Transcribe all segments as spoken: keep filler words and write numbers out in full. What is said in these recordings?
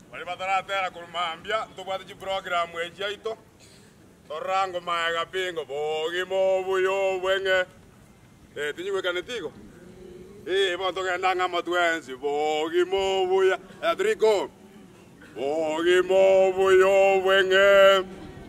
Bali bataratera kulmambia ntubwate program echi ito. Torango maega pingo bogi mobu yo bwenge. Eh tinywe kanetigo. Eh boto genda ngama twensi bogi mobu ya Adrico. Bogi mobu yo bwenge.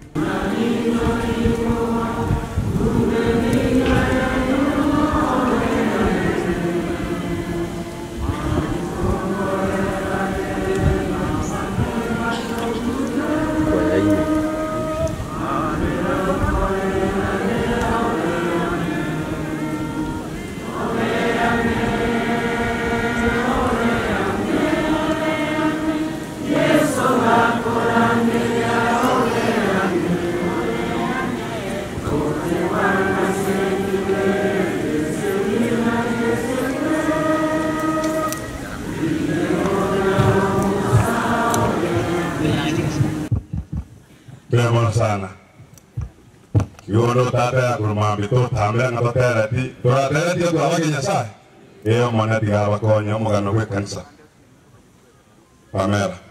Bema sana. Yono tata kurumambi to tambe ngato terati. Tora terati to awagi nyasai. Iyo mwana tigawa konya mugano kwe kansa. Pamela.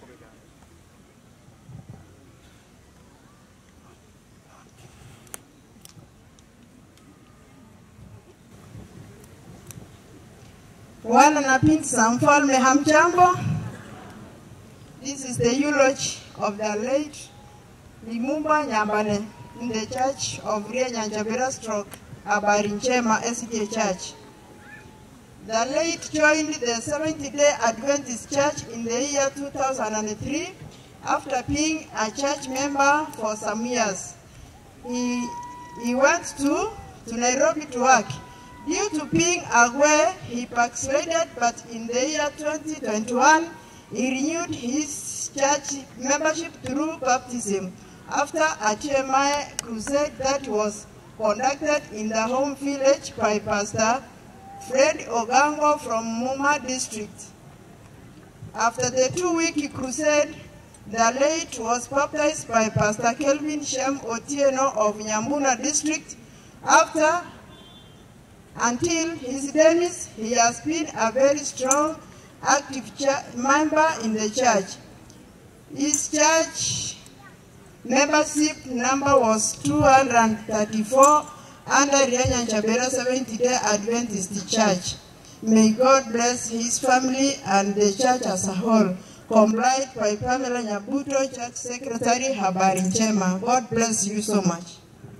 Wana na pinsa mfalme hamjambo. This is the eulogy of the late Limumba Nyambane in the church of Ria Nyanjabera Stroke, Abarinchema S D Church. The late joined the Seventh-day Adventist Church in the year two thousand three after being a church member for some years. He, he went to, to Nairobi to work. Due to being away, he backslided, but in the year twenty twenty-one, he renewed his church membership through baptism after a T M I crusade that was conducted in the home village by Pastor Fred Ogango from Muma district. After the two-week crusade, the late was baptized by Pastor Kelvin Shem Otieno of Nyambuna district. After, until his demise, he has been a very strong, active member in the church. His church membership number was two hundred thirty-four under Rianya Chabera Seventh-day Adventist Church. May God bless his family and the church as a whole. Complied by Pamela Nyabuto, Church Secretary, Habarinchema. God bless you so much.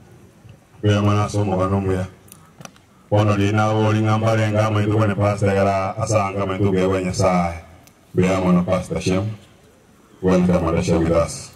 Pono lina woli ngambare ngama itu kwenye pastor gara asanga mentu gewe nyasai. Bea mwana Pastor Shem. Welcome and share with us.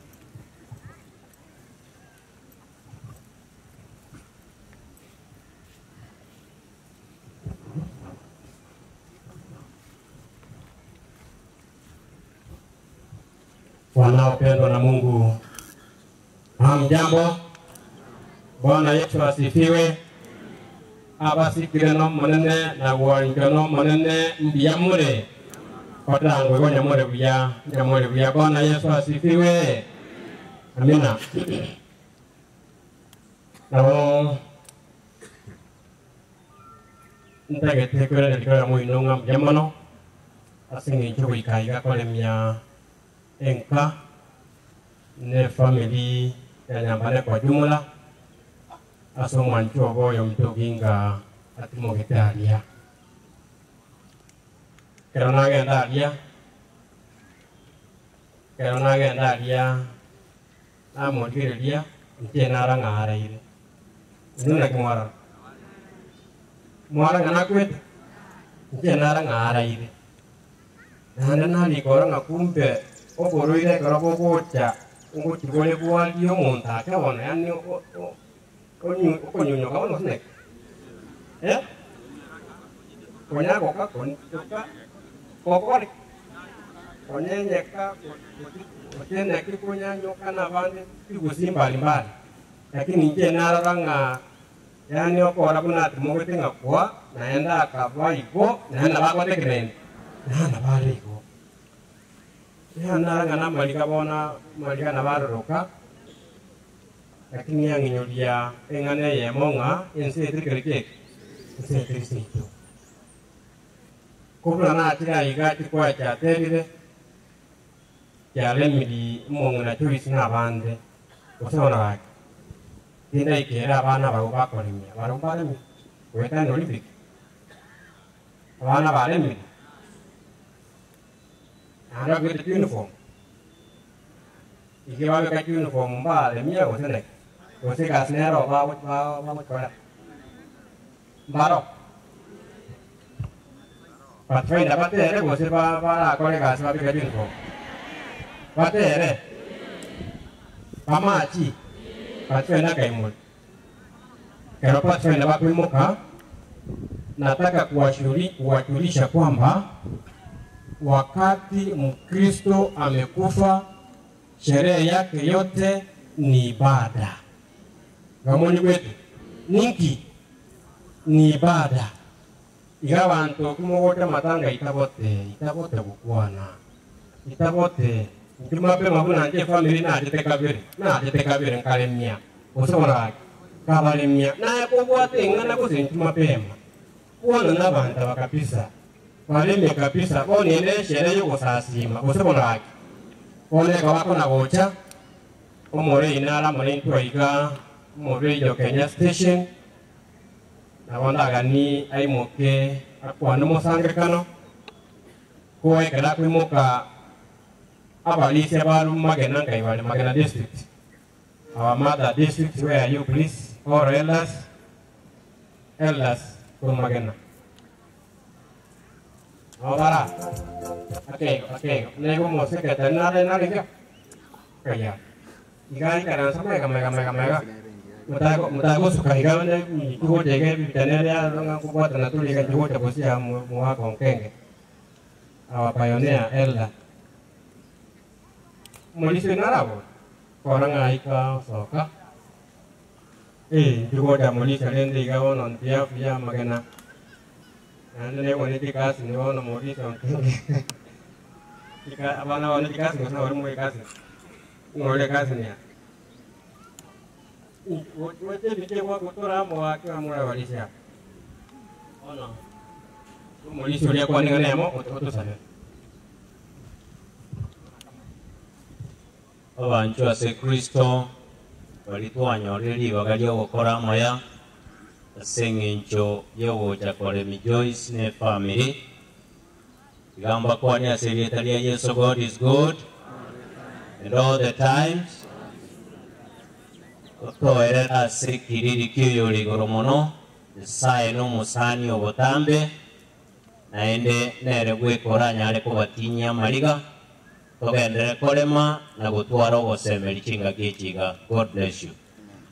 Wanaopendwa na Mungu, hamjambo. Bwana Yesu asifiwe. Abasikirano manene na wanjano manene ndiyamure. Kotango kwa nyamure buya, nyamure buya. Bwana Yesu asifiwe. Amina. Nao ntagete kwere ndikora mu inonga mjamano. Asingi chuko ikaiga kwa lemya enka ne family ya Nyambane kwa jumla. Aso mancho boyo mtoginga atimo getaria. Kerana gendaria. Kerana gendaria. Amo diria ntenara ngara ire. Nuna kimwara. Mwara ngana kwet. Ntenara ngara ire. Nana nani kora ngakumpe oporo ire kora popocha. Ungo chigole kwa dio monta kawana yani o Konyo konyo kawan wasnek, ya? Konya koka kon koka kokori, konya nyeka, konya nyeki konya nyoka na bande igusi mbali mbali, lakini nje naranga yani okora kuna tumugote ngakwa naenda akava iko naenda bakote kren naenda bale iko ya naranga na malika bona malika na baroka. Lakini yang inyolia engane ya monga ense trikerike ense trikerike kubla na tira iga tikwa cha terire kyale midi mongna choice na bande usona ba tinda ikera bana ba ba ko limya baro ba limya weta no libik bana ba limya ana ko te uniform iki ba ka uniform ba limya ko tene ko se ka snero ba ba ba ko ra baro Patfai dapat tere ko se ba ba ko le ka sa bi ka uniform Patere, pamachi, patwe na kaimul. Kero patwe na wapi muka, nataka kuwashuri, kuwajulisha kwamba wakati Mkristo amekufa, sherehe yake yote ni ibada. Gamoni wetu, ninki ni ibada. Igawanto kumogote matanga itabote, itabote bukwana, itabote. Cuma pe mabuna je family na je tekabir na je tekabir kalemnya usora kabalemnya na ko buat ngana ko sin cuma pe ma wana na banta kabisa kalemnya kabisa ko ni ne shere yo sasima usora ko ne ka ko na gocha ko more inala mane tuiga more yo Kenya station na wanda gani ai moke akwa no mosanga kano ko ai kada ko moka Abali sebaru magena kai wale magena district. Our mother district, where are you please? Or elders? Elders from magena. Awara. Okay, okay. Nego mo sekretar nare nare kya? Kaya. Ikan kanan sama ya mega mega mega. Mutago mutago suka ikan ni tuh jaga bitanya dia orang aku buat nanti ikan juga coba sih mau mau kongkeng. Awak pioneer elder. Mulisi narawo orang aika soka eh juga ada mulisi lain tiga orang dia dia magana nanti dia wanita dikas ni orang mulisi orang tiga apa nama wanita dikas nggak orang mau dikas nggak dikas ni ya wajib bicara gua kotor amu aku amu rawali siap oh no mulisi dia kau ni kan emo kotor sana Abantu ase Kristo balitwanyoreri bagali okora moya asengencho yewo jakore mi Joyce ne family gamba kwani ase letalia Yesu God is good and all the times to era ase kiriri kiyo ligoromono sae no musani obotambe naende nere gwekora nyare ko batinya maliga Togendere kolema na gutwara ogosembera ikinga gikiga. God bless you.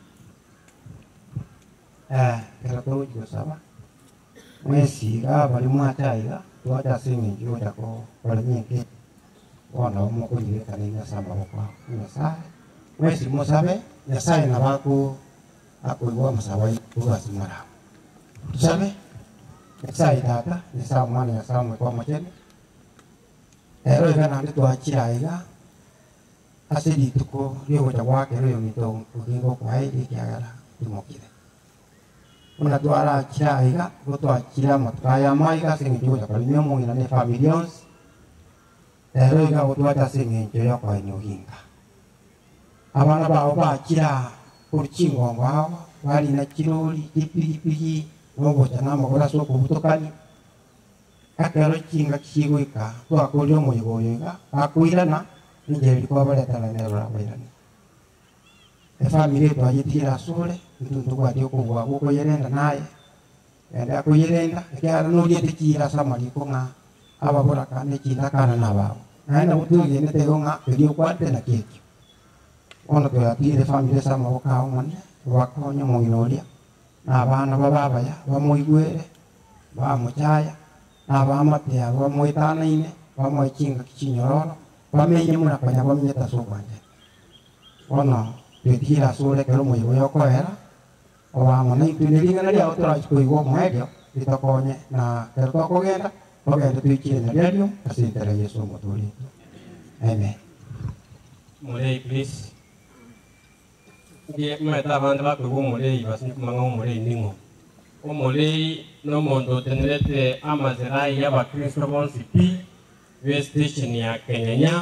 Eh, kera to gusaba. Mwesi ga bali mwataiga, twata singi joja ko bali nyeke. Wana mo ko yire kanina samba kwa. Nasa. Mwesi mo sabe, nasa na bako ako iwa masawai tuga simara. Sabe? Nasa idata, nasa mwana nasa mo kwa machene. Ero ikan nanti tua cirai asli di tuku dia bocah wak ero yang itu mungkin kau kuai di kiara di mokile. Una tua la cirai ga, kau tua cirai mat kaya mai ga sing juga kalau dia mau ini familions. Ero ikan kau tua dah sing juga kuai nyohinga. Abang abang abang cirai kurcing wang wang, wali nak ciroli, jipi jipi, mau bocah nama kau rasa kau butuhkan. Akalo chinga chiguika to akolyo moyogoyega akuira na nje ko bale tala ne ra baila ni e family to ayitira sole ntuntu kwa dio ko wa ko yerenda naye enda ko yerenda ke ara no die tikira sama di ko nga aba bora kane cinta kana na ba na na utu ye ne te nga ke dio kwa te na keki ono to atire family sama ko ka man wa ko nyo mo inolia na bana baba ba ya ba mo igwere ba mo chaya na bamat ya wa mo itana ine wa mo chinga kichinyoro wa menye muna panya wa menye tasubanje ona yetira sole kero mo yo ko era wa mo nei tunelinga na dia otra ko igo mo edio itakonye na kero ko genda o genda tu chine na dia asintere Yesu mo tuli amen mulai please dia meta banda ko mulai basi mango mulai ningo o mulai no mondo tenete amazerai ya bakristo bonsipi we station ya Kenya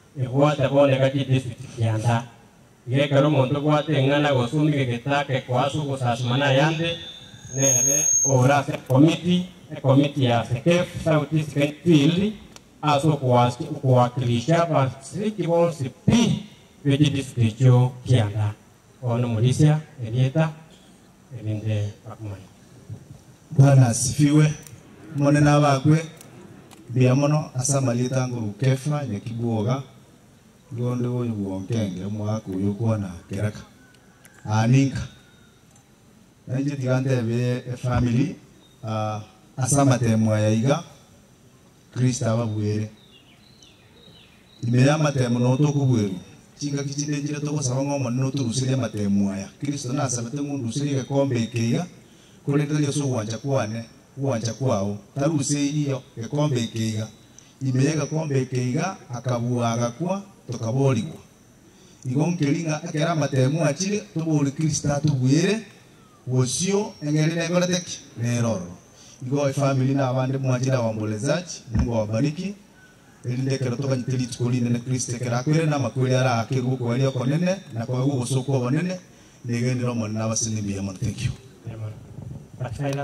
Iguate bone kaji district Kianda. Ye karo monto guate ngana gosumi ke kita ke kwasu kusasmana yande nere ora se committee e committee ya sekef Southeast Field aso kwasi kuwakilisha pa siki bonsi pi veji district Kianda. Ono Malaysia Elieta elinde pakmani. Bwana asifiwe. Mone na bakwe biamono asamalita ngo kefa nyekibuoga gonde oyo bwonkenge mwako yokona keraka aninka nanje tigande be family uh, asamate mwayaiga Krista ababwere imeyama temo no tokubweru chinga kichide jira toko sabango manno to rusire mate mwaya Kristo na sabate ngundu rusire kombe keiga kole tali so wanja kwane wanja kwao taruse iyo ke kombe keiga imeyega kombe keiga akabuaga kwa tokaboligwa igon kelinga akera matemu achire tobole Krista tubwere wosio engeri negoletek neroro igo family na abande mwajira wambolezaji Mungu awabariki elinde kero toka nyiteli tukoli nene Krista kera kwere na makwere ara akego kwa leo konene na kwa ugo soko wanene negeni romo na wasini biya man. Thank you. Amen. Pakailah.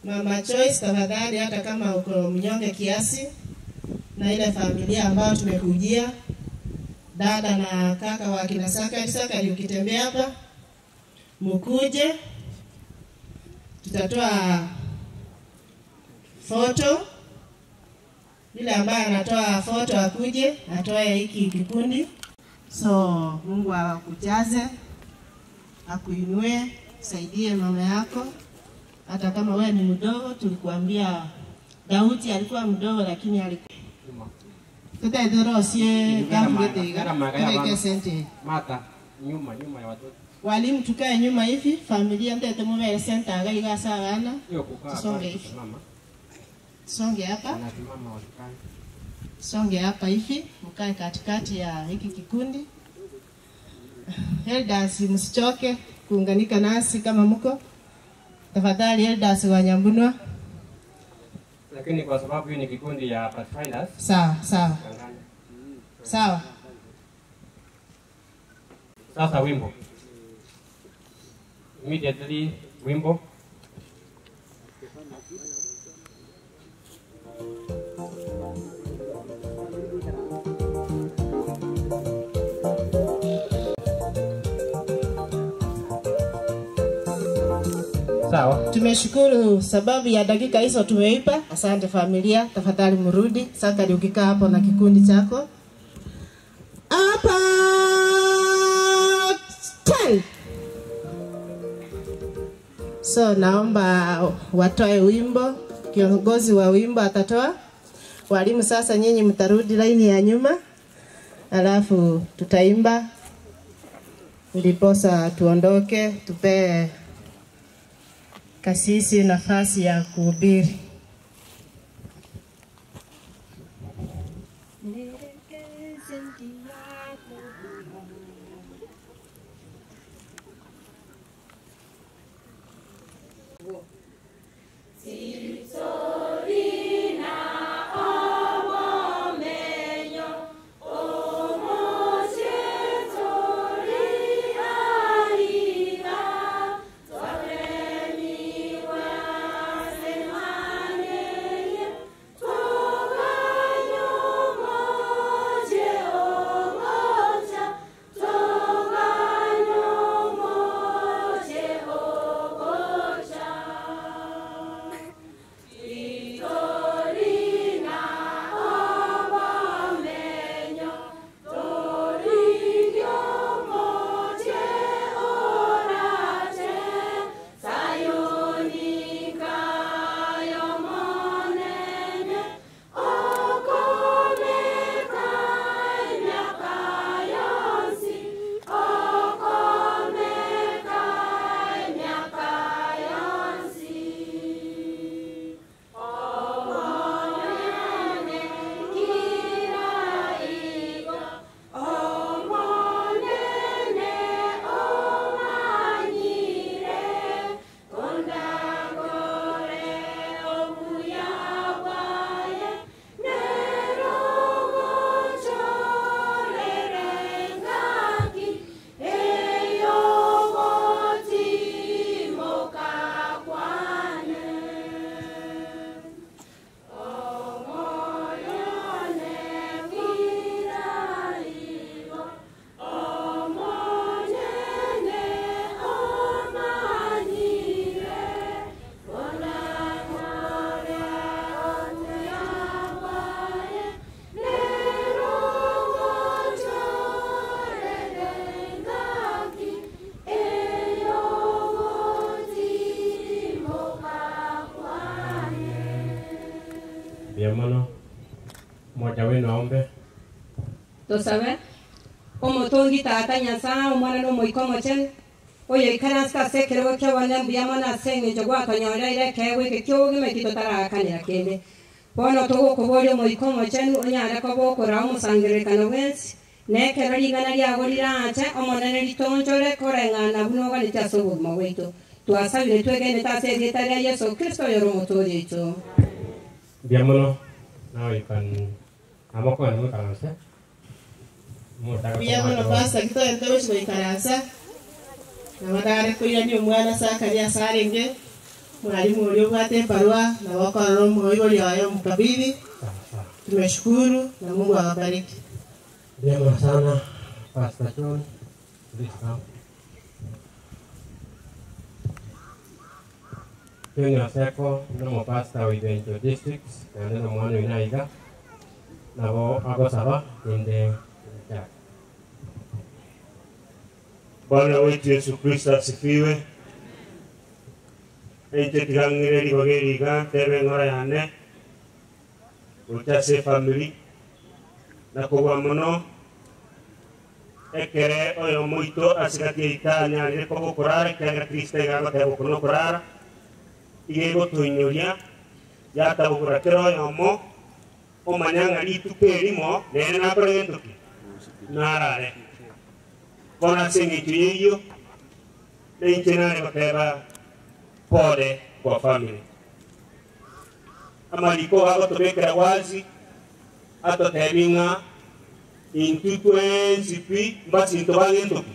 Mama Joyce, tafadhali, hata kama uko mnyonge kiasi na ile familia ambayo tumekujia, dada na kaka wa kina Sakari, Sakari ukitembea hapa mkuje, tutatoa foto. Yule ambaye anatoa foto akuje atoe hiki kikundi. So Mungu akujaze, akuinue, saidie mama yako. Hata kama wewe ni mdogo, tulikuambia Daudi alikuwa mdogo lakini alikuwa Kita idoro sie gamu getega kile sente mata nyuma nyuma ya watoto. Walimu tukae nyuma hivi, familia ndete mumele senta agaiga sana. Songe hivi. Songe hapa. Songe hapa hivi, mkae katikati ya hiki kikundi. Elders msichoke kuunganika nasi kama mko. Tafadhali elders wa Nyambunwa. Lakini kwa sababu hii ni kikundi ya Pathfinders. Sawa, sawa. Sawa. Sasa wimbo. Immediately wimbo. Sawa. Tumeshukuru sababu ya dakika hizo tumeipa. Asante familia, tafadhali mrudi. Sasa ukikaa hapo na kikundi chako. Hapa ten. So naomba watoe wimbo. Kiongozi wa wimbo atatoa. Walimu sasa nyinyi mtarudi laini ya nyuma. Alafu tutaimba. Ndiposa tuondoke, tupe kasisi nafasi ya kuhubiri. Biamano moja wenu aombe. Tosabe omotongi tata nyasa omwana no moikomo chen oye ikanaska sekero ke wana biamana senge jogwa kanyora ile kewe ke kyogi mekito tara kanira kende bono togo kobole moikomo chen onyara kobo koramu sangere kanowens ne kerali ganali agorira acha omonene litonjore korengana bunoga litasobo maweito tuasabire twegene tase getaria Yesu Kristo yoro motori ito. Biamano now you can amoko anu kalanse. Biamano pasta kito entosh mo ikaransa. Namadare ko yan yung mwana sa kanya sarenge. mwalimu uliobwate barua na wako moyo leo mkabidhi. Tumeshukuru na Mungu awabariki. Vyema sana Pastor John. Kwenye seko na pastor with the districts na ndio mwana inaiga na bo ako saba inde ya. Bwana wetu Yesu Kristo asifiwe. Ente tirangire libageriga tebe ngora yane. Utase family na kuwa mono ekere oyo muito asigati itanya ni ko kurara kaya Kristo ga ka ko kurara igego tuinyoria ya ta bukura kero yo mo o manyanga litu perimo ne na prendo ki narare kona singi tuyo le intenare bateba pode kwa family amaliko hago tobekera wazi ato tebinga intutu enzipi mbasi ntobange ntoki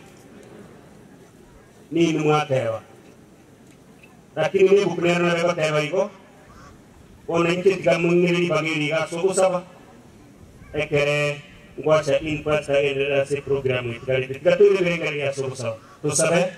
ni numwatewa lakini ni bukunera na beba tewa iko ona inke tikamungiri bagiri ga sogo saba ekere ngwacha impata ene se program itikali tikaturi benga ya sogo saba to sabe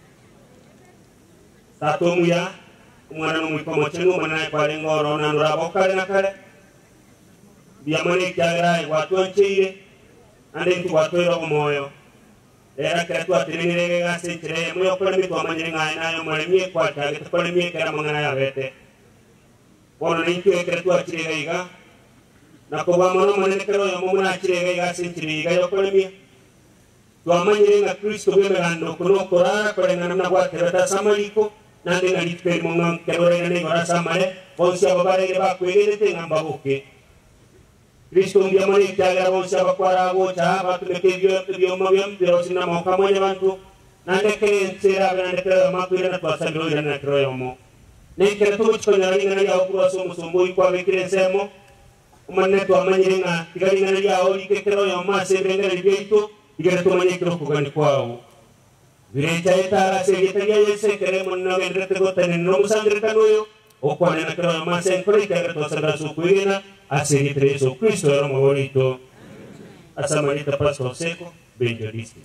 tatomu ya umwana no mwiko chenu mwana kwa ngoro na nurabo kale na kale biamane kyagara watu ancheire ande ntu watu ero moyo era kreatu atinire ga senchire moyo kwa mitu amanyire ngai nayo mwalimie kwa kage tukole mie kera mangana ya bete bona nintu kreatu achire ga na ko ba mono manene kero yo mumuna achire ga senchire ga yo kole mie to amanyire nga Kristo bwe merando kuno kora kore ngana na kwa kera samaliko nande ngali per mongan kerore ngane ngora samale bonsia babare ba kwegene te ngamba boke Kristo ndia mani kyaga bonsia bakwara go cha ba tumeke dio dio mabiyam dio sinna mo kamanya bantu nande ke sera nande ke ma tuira na pasa dio na kroyo mo ne ke to ko ngari ngana ya okuro so mo so mo ikwa bekire semo manne to amanyire nga tigari ngana ya ori ke kroyo ma se benga libito igere to manye kro ko gani kwao Virecha etara segetaria yese kere monna vendrete gotane no musandreta noyo o kwane na kero ma sen kore kere to sandra su kuina a segitre Yesu Kristo ero favorito asamanita pastor seko benjodisti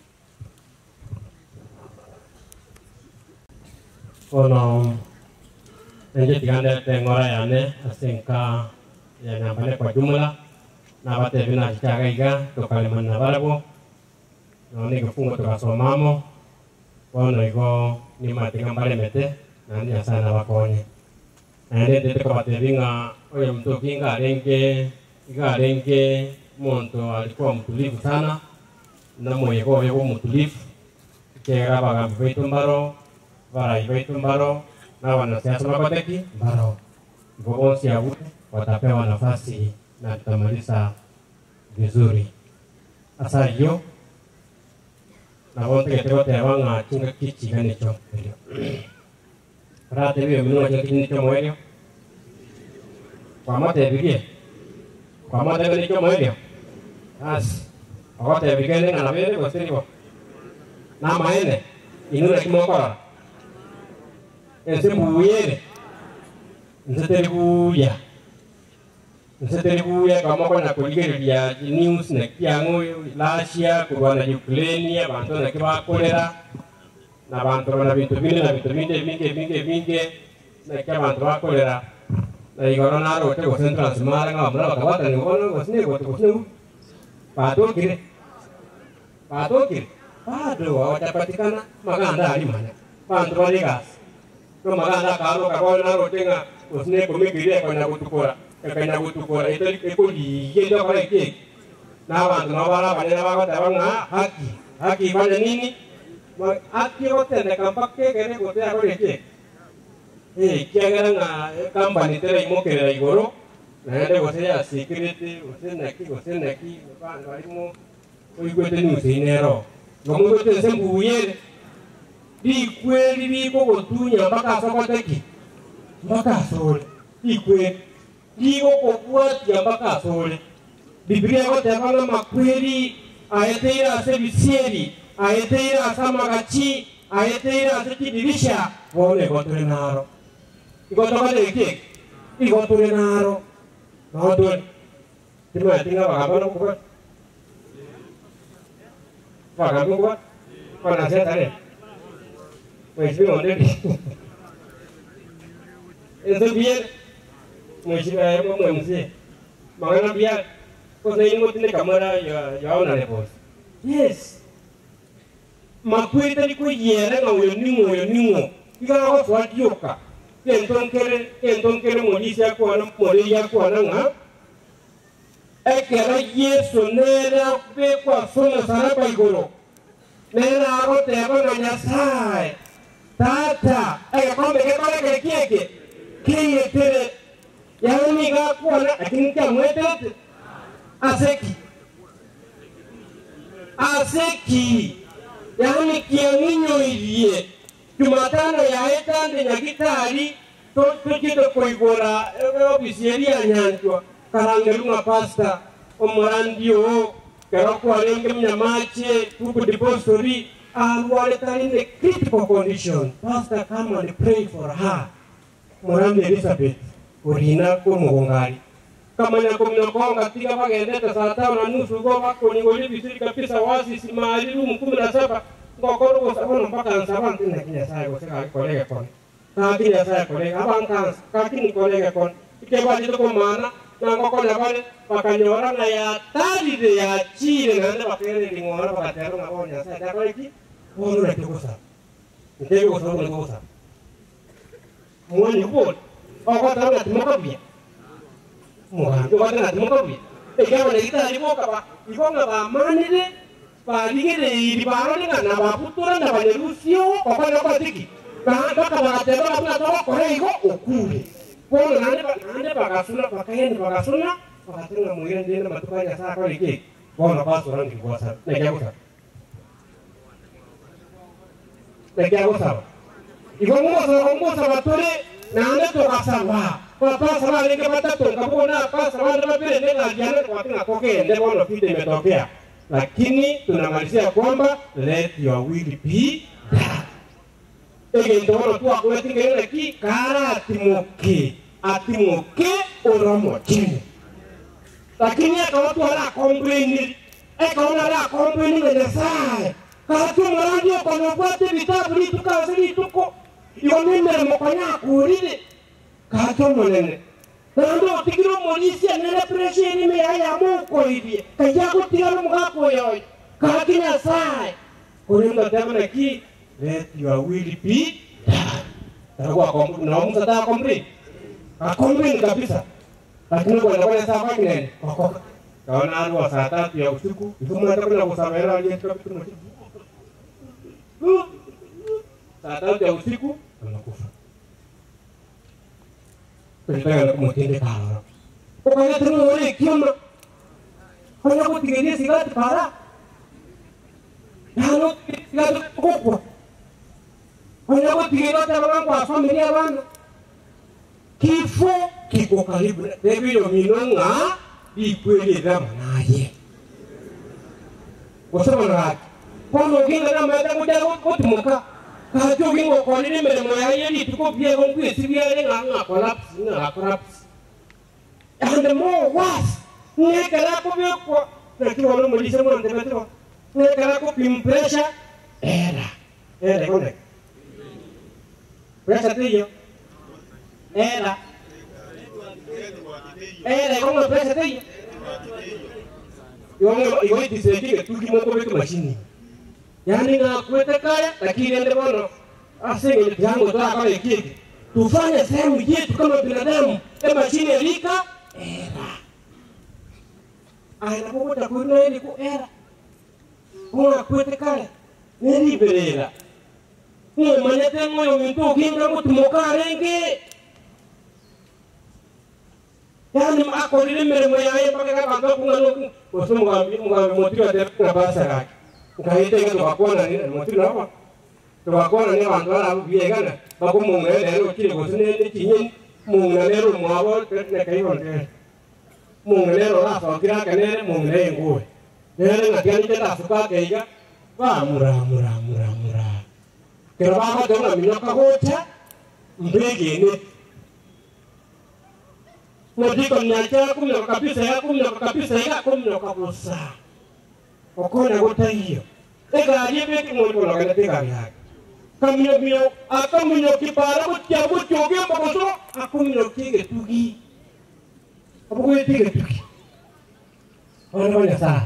ono nje tigande tengora yane asenka ya nambale kwa jumla na bate bina chagaiga to kale manna barabo no ni kufungo to kasomamo Kono iko ni mati ngambale mete nani asana wakonye. Nande tete kwa tebinga oya mtu kinga renke iga renke monto alikuwa mtulivu sana na moyo kwa yego mtulivu kera baga mvetu mbaro bara ivetu mbaro na wanasiasa makoteki mbaro bonsi ya wote watapewa nafasi na tutamaliza vizuri. Asa hiyo na wote ketero tewa nga chinga kichi gani cho rate bi mino cho kini cho moyo kwa mate bigie kwa mate gani cho moyo as awote bigene ngana bele ko sini na maene inu rek mo ko ese buye nsete buya nsete buya kama kwa na kuligeria news na kiango Russia kubana Ukraine abantu na kiba kolera na abantu na bintu bine na bintu bine binge binge binge na kiba abantu ba kolera na igoro na ro te ko central smara nga mara ka bata ni ngono ko sine ko ko sine pato kire pato kire pado wa tapatikana maganda ali mana pantu ba digas no maganda karo ka ko na ro tenga ko sine ko mi kire ko na kutukora ka na kutukora ito ko di yendo ka ke na abantu nabara bale nabako tabanga haki haki bale nini haki wote ne kampakke kene kote ako leke eh kiagara nga company tere imokera igoro na ende kote ya security kote naki kote naki ba ngalimu oigwete ni usinero ngomu kote sembu yere di kweli bi ko kotunya mpaka sokoteki mpaka sole di kweli di ko kuatia mpaka sole Biblia yote yabanga makweli ayeteira asebisieri ayeteira asamagachi ayeteira asekidirisha wone gotre naro iko to kale ki iko to ne naro no to timwa tinga wa kama ko wa kama ko wa na se tare mwezi monde eso bien mwezi ya mo mwezi magana bien ko sai mo tine kamera ya ya ona ne boss yes makwita ni ko yere nga yo ningo yo ningo ika ko fwa dioka kenton kere kenton kere mo disia ko na mo ya ko na nga ekera yeso nera be kwa sona sara pa igoro nera ro te ko na nyasai tata eka kombe ke kole ke kieke kiye tere ya ni ga ko na atinka mwete aseki aseki yani kianginyo ilie Jumatano ya etande nyakitari to tukito koigora ofisieri anyanjwa karangelunga pasta omorandio keroko alenge mnyamache tuku depository alwale tari in a critical condition. Pastor come and pray for her. Morandi Elizabeth orina ko mugongari kama nyako mnakonga tiga pagendeta saa tano na nusu go bako ningoli bisiri kabisa wasi simali rumu kumi na saba ngokoro go sabono mpaka nsaba ntina kinya sai go seka kolega kon ka kinya sai kolega abang kan ka kini kolega kon ikeba dito ko mana na ngoko na bale pakanyora na ya tali de ya chire na nda bakere ni ngora bakatero na onya sai da koleki wono na tikosa ndego so ngo ngosa mwani bol oko tara timokabi Muhammad wa tana timokabi e gawa na kita limoka ba ikonga ba manire ba ligere di baro ni kana ba putura na ba lerusio oko na ba tiki ba ka ba te ba na to ko re iko okure kono nande ba nande ba kasuna ba kayen ba kasuna ba katenga muyen dina matukanya sa ko liki kono ba suran di kuasa na gawa sa na gawa sa ikonga sa ngo sa batore nande to kasaba Papa sama lagi kata tu, kamu nak apa sama dapat beri dengan jangan kau tengah koke, dia mau nak kita metopia. Lakini tunamalizia kwamba let your will be done. Ege ndio watu wa kwa tingene laki kara atimoke, atimoke oromo chini. Lakini kama watu wala complain, eh kama wala complain ndio sai. Katu mrandio kwa nopate vitabu ni tukazili tuko. Yonime mkonya kuride. Kato monene nando tikiro monisia nene pressure me aya moko hivi kajago tigaro mgako yoy kakinya sai kurinda tamana ki let your will be done kwa kwa na mtu ta kombi akombi kabisa lakini kwa kwa sababu nene kaona alwa saa tatu ya usiku itumata kuna kusamera ile kitu saa tatu ya usiku anakufa Perintah kemudian dikawal. Pokoknya terus oleh kiam. Kalau aku tinggal di sini parah. Kalau tinggal kok. Kalau aku tinggal di orang kuasa media mana? Kifo kiko kali Dewi dominan nga di kuili dalam naye. Wasa mana? Kalau kita nak macam macam kau temukan. Kajo bingo ko ni mere mo ya yeli tuko bia ko ku sibia le nga nga collapse nga collapse and mo was ne kala ko be ko na ki wala mo lisa mo ande metro ne kala ko impresa era era ko ne presa tiyo era era ko mo presa tiyo yo mo yo dise ki tu ki mo ko be ko machine yani nga kwete kaya lakini ende bono asenge jango toa kama ikiki tufanye sehemu yetu kama binadamu kama chini lika era aina kukuta kuna ili ku era kuna kwete kaya nili berera ni manyete moyo mintu kinga mutumoka renge yani ako lile mere moya ya pake kaka kunga nuku koso mugambi mugambi motiwa de ngabasa kaki Kahit ay tuwakuan na motor na apa? Tuwakuan na wanto na biega na. Bago mong na lero kile ko sine ni tinyin mong na lero mo abo na kayo na. Mong na lero la so kira ka ne mong na ngo. Lero na tiyan ta suka kaiga. Wa mura mura mura mura. Kero ba ko na minyo ka hocha. Mbege ni Modiko mnyacha kumno kabisa ya kumno kabisa ya kumno kabusa. Okona gota hiyo. Ega aliye ki mo ko lagana te gari ha. Kamyo myo akamyo ki para ko tia ko choge ko so akumyo ki ge tugi. Apo ko ti ge tugi. Ono banya sa.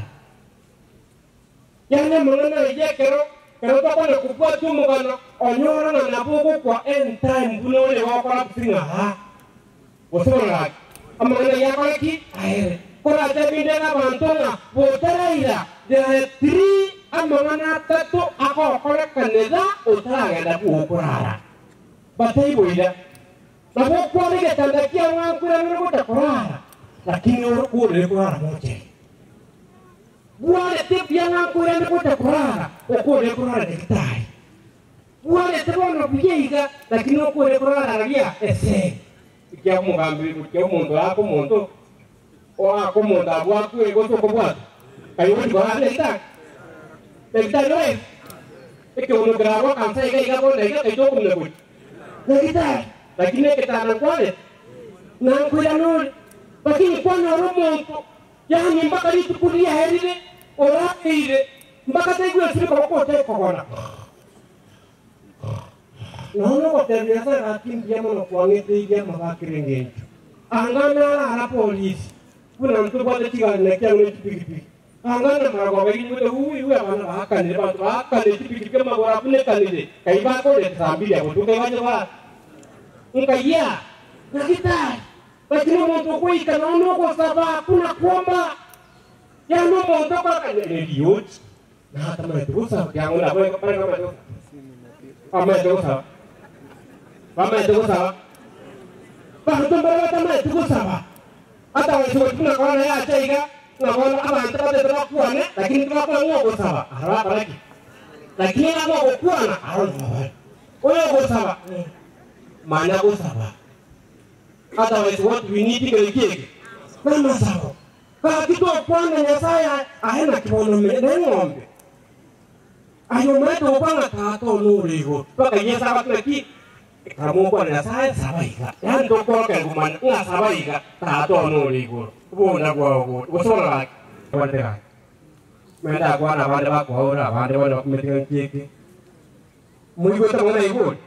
Yana mangana ye kero kero to ko le ku kwa tu mo kana onyora na na bo ko end time buno le ko ko singa ha. Osora amangana ya ko ki aire. Kora ta bindera bantonga botaraira. There are three amangana tatu ako kore kaneda utara gada ukurara. Batai boida. Nabo kwani ke tanda kia ngakura ngoro ta kurara. Lakini oro kure kurara moche. Buale tip yang ngakura ngoro ta kurara. Okure kurara dekitai. Buale tebono biega lakini okure kurara ragia ese. Ikia mugambi ikia mundo ako mundo. O ako mundo abuaku ego soko buat. Kayu ko ba lekta. Lekta noy. Eke uno grabo kansa ega ega ko lega kayo ko na ko. Lekta. Lakini kita nang kwale. Nang kuya no. Lakini kwa na romonto. Yani mpaka litu kulia heride. Ora ire. Mpaka tegu siri ko ko te ko kona. Nono ko te biasa rakim dia mono kwangi te dia mabakirenge. Angana ala polisi. Kuna mtu bode tiga ne kya ne tipiki. Angana mara ko bagi ni hui hui amana bahkan ni ba bahkan ni tipiki ke magora pune kanide. Kai ba ko de sambil ya bodu kai aja ba. Engkai ya. Na kita. Lakini mtu ko ikanono ko saba kuna kuomba. Ya no mtu ko kan ni diut. Na tama itu sa yang ula boy ko pa kama itu. Ama itu sa. Ama itu sa. Bahkan berapa tama itu sa. Atau itu pun kalau ya caiga, nggak mau apa antara ada terlakuan, lakini terlakuan nggak gue sama, harap apa lagi, lakini nggak mau gue kuan, harus mau, oh ya gue sama, mana gue sama, atau itu what we need to get, mana sama, kalau kita kuan dengan saya, akhirnya kita mau nomor dengan, ayo mereka kuan atau nuri gue, pakainya sahabat lagi. Kamu kuan ya saya sabai ka. Yan do ko ka guman nga sabai ka. Ta to no ligo. Bu na go go. Go so la. Kuan te ka. Me da kuan na ba de ba ko ra ba de ba no me te ki ki. Muy go ta mo na igo.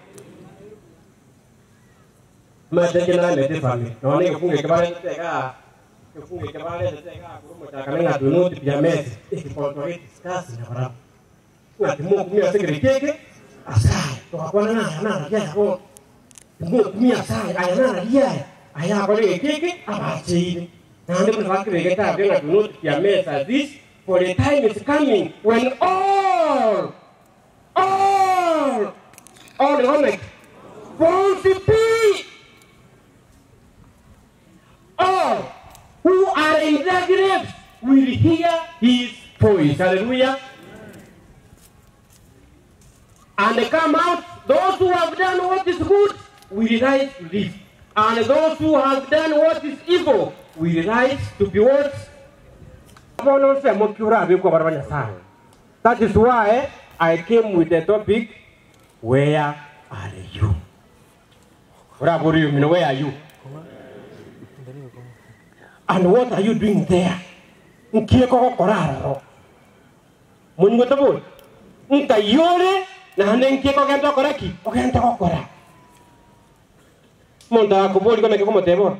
Me de ke na me te fami. No ni ko ngi ka ba te ka. Ko ngi ka ba te ka ko mo ta ka na du no ti ya mes. E ko to ri skasi na bara. Nga ti mo ku mi asengre ke ke. Asai. To ko na na na ya ko. Muk mia sai ayana dia aya ko le keke abachi nande pun fakir kita dia nak nut ya mesa this for the time is coming when all all all the one wants to be all who are in the grave will hear his voice. Hallelujah. And they come out, those who have done what is good will rise to live. And those who have done what is evil will rise to be what? That is why I came with the topic, where are you? Where are you? Where are you? And what are you doing there? Na hande nkie ko gento koraki o gento ko kora monda ko boli ko me ko motebo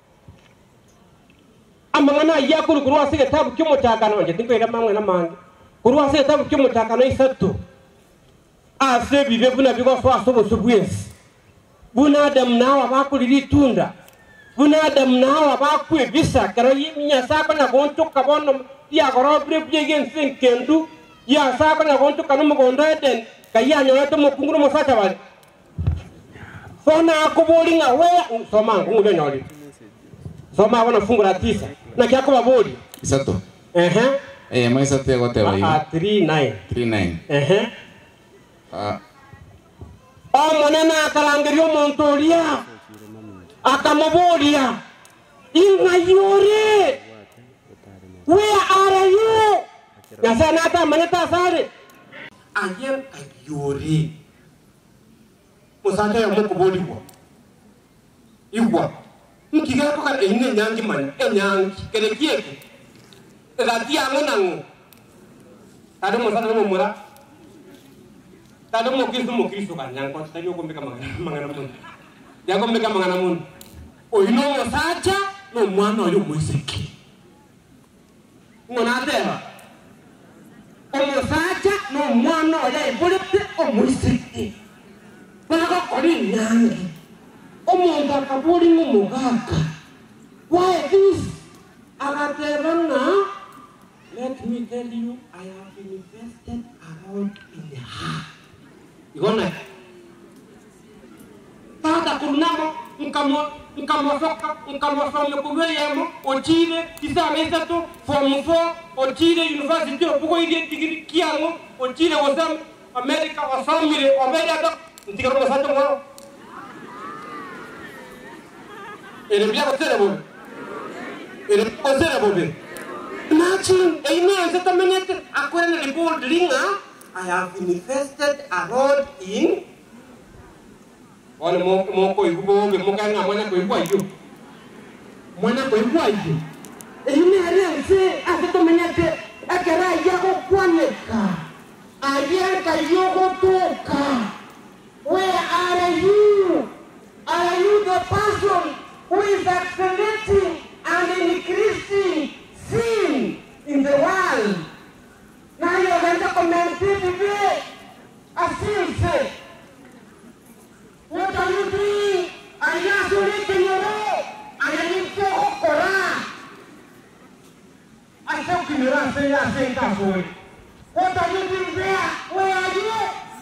amangana ya kuru kuru asige tabu kimo takano nje tinko ida mamwe na mangi kuru asige tabu kimo takano isatu ase bibe buna biko so asobo subwes buna adam nawa ba ku lili tunda buna adam nawa ba ku bisa karo yinya sapa na gonto kabono ya goro bre biegen sin kendu ya sapa na gonto kanu mo gondo den kaya nyoya to mo kunguru mo sacha bali sona ko boli nga we soma ngungu nyoli soma wana fungu la tisa na kia ko boli isato eh eh eh mai sato ko te bai ah three nine three nine eh eh ah o monena kalangerio montolia akamobolia inga yore where are you yasana ta maneta sare ayem ayori musante ya moko boli kwa igwa nki kira ko kan ene nyangi man e nyangi kene kieke e ga ti anga nangu tado mo sa mo mura tado mo kisu mo kisu kan yang ko tadi ko meka mangana mangana mun ya ko meka mangana mun o ino mo sacha no mwana yo moiseki ngona tera o mo sacha no mwana ya ibolete o moiseki bana ko ko ni nyangi o mo ga ka boli mo mo ga why this agatevana. Let me tell you, I have invested around in the heart. Igona. Tata kunamo, nkamo, nkamo soka, nkamo from kuwe yamo, ochile, kisa mesa to, from four, ochile university, opuko ide tigiri kiamo, ochile wasam, America wasam mire, America, ntikaro wasato mo. Ele bia kosera bobe. Ele kosera bobe. Imagine, amen, exactamente, acuerdan el report linga, I have invested a lot in Wala mo mo ko ibubo mo ka nga mwana ko ibuwa yo. Mwana ko ibuwa yo. Ine ari se aseto menyate akara ya ko kwaneka. Aya ka yo ko toka. Where are you? Are you the person who is accelerating and increasing sin in the world? Now you're going to comment today. A sin say, what are you doing? I just need to know. I need to okora. I said, "Can you say I say that for you? What are you doing there? Where are you?"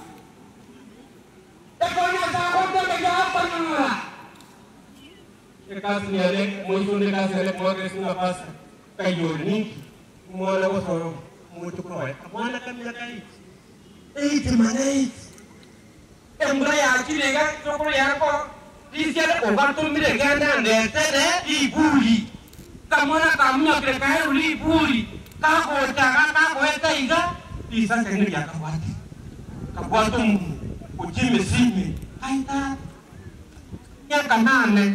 The corner of the hotel is open. The castle is there. Most of the castle is progress in the past. Kayo ni, mo na ko so mo to ko. Mo na kami kay. Eh, temanay. Embra ya kilega soko ya ko disiara obantu mire ganda ndete de ibuli kamona kamnya kre kai uli ibuli ka ko taga ka ko eta iga bisa kene ya kabati kabatu ujime sime aita ya kanane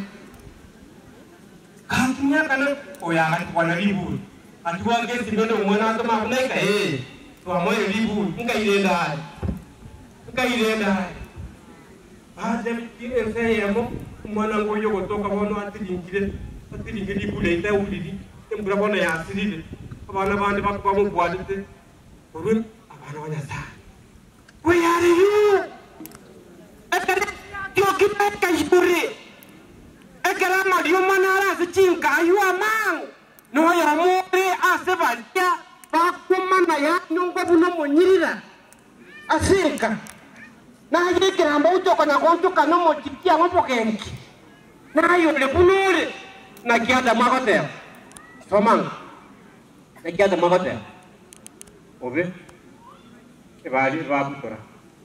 kannya kana o ya kan wana ibuli atuwa ke sindo mona to ma ne kai to mo ibuli ngai denda ngai denda Ada mikir saya mo mana ngoyo goto ka bono ati dingire ati dingire di bude ita udidi em berapa na ya sidi abana bande bak ba mo buadite urun abana wanya sa where are you ekara yo kita ka jure ekara ma dio manara se cinka ayu amang no ya more aseba ya ba ko mana ya nyongo buno mo nyirira asika na ye kiramba utoka na konto kana mo tikia mo pokenki na yo le bunure na kiada magote somang na kiada magote obe e bali babu tora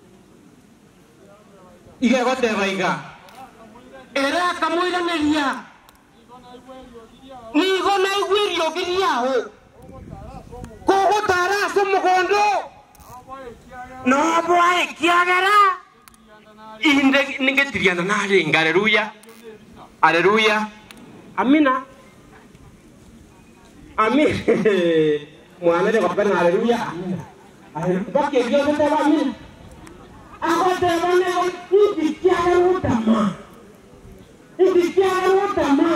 iga gote baiga era kamoira neria ni gona igwirio giria ho ko gotara somo kondo no boy kiagara inde ninge tiriana na ringa haleluya haleluya amina amin mwana de bakana haleluya amina bakke yo de amina ako te bane ko ni kiagara utama ni kiagara utama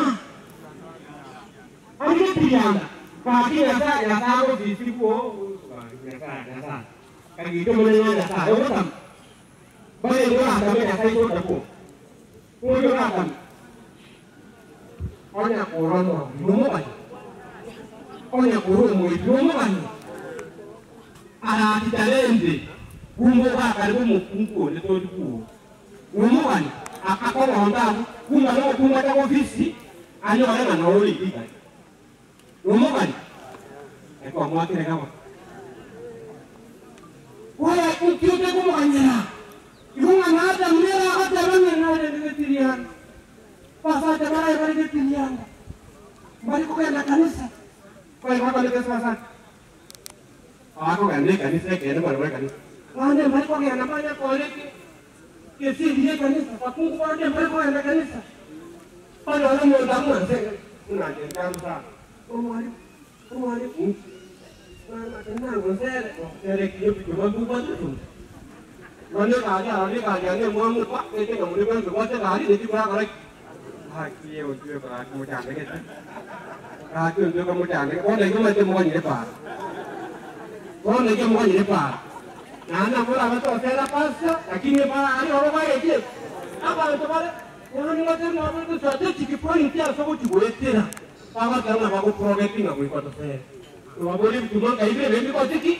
ande tiriana pati ya sa ya sa ko disipo ya sa ya sa kan itu menanya dasar utama boleh juga kami dasar itu tahu boleh juga orang orang belum apa orang orang mau belum apa ada di talente umur apa umur umur itu itu umur apa apa orang tahu umur apa umur apa ofisi ada orang mana orang itu umur apa itu mau kira apa wala kukiuke kumwanyira irunga nada mnera hata bana na ngetiriana pasa tabara bari ngetiriana bari ko kana kanisa kwa hiyo bali pesa sana ako kanisa kanisa kene bari bari kanisa wande bari ko kana bari ko leki kesi ndiye kanisa kwa kungu bari bari ko kana kanisa Pada orang mau tamu saya ngajar kamu sah. Rumah rumah ini, mana tenang saya saya kira cuma bukan itu. Mana kaja ada kaja ni mau muka itu yang mau bukan bukan hari nanti berapa kali? Ah kira udah berapa mau jangan lagi. Ah tu udah kamu jangan lagi. Orang lagi macam mau ni apa? Orang lagi mau ni apa? Nana mula betul saya lepas. Lakini para hari orang baik je. Apa itu pada? Orang ni macam apa tu saja jika poin dia semua juga etira. Apa kerana aku progressing aku ikut saya. Kalau boleh cuma kayak ini lebih kau cekik.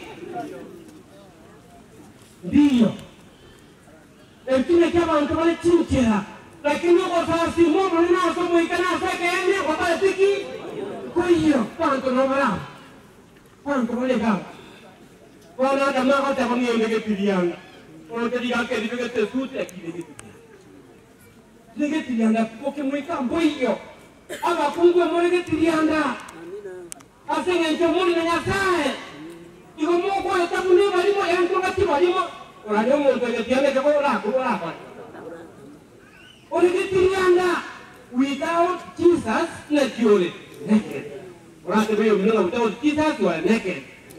Dia. Ertinya siapa untuk balik cincin? Lakini kau sahasi mau mana semua ikan asal kayak ni kau balik cekik. Kau iya, pantu nomor. Pantu boleh kau. Kalau ada mana kau ni yang dekat pilihan. Kalau jadi kakek di dekat sesuatu lagi dekat. Dekat pilihan dah. Kau kemudian boyo. Aga kunggu mo dekat pilihan dah. Asing yang cuma ni nyasai. Iko mo ko eta punya bari mo yang tu kati bari mo. Orang yang mo dekat dia ni kau lah, kau lah kan. Orang dekat pilihan dah. Without Jesus, nak jual. Naked. Orang tu boleh bilang without Jesus, jual naked.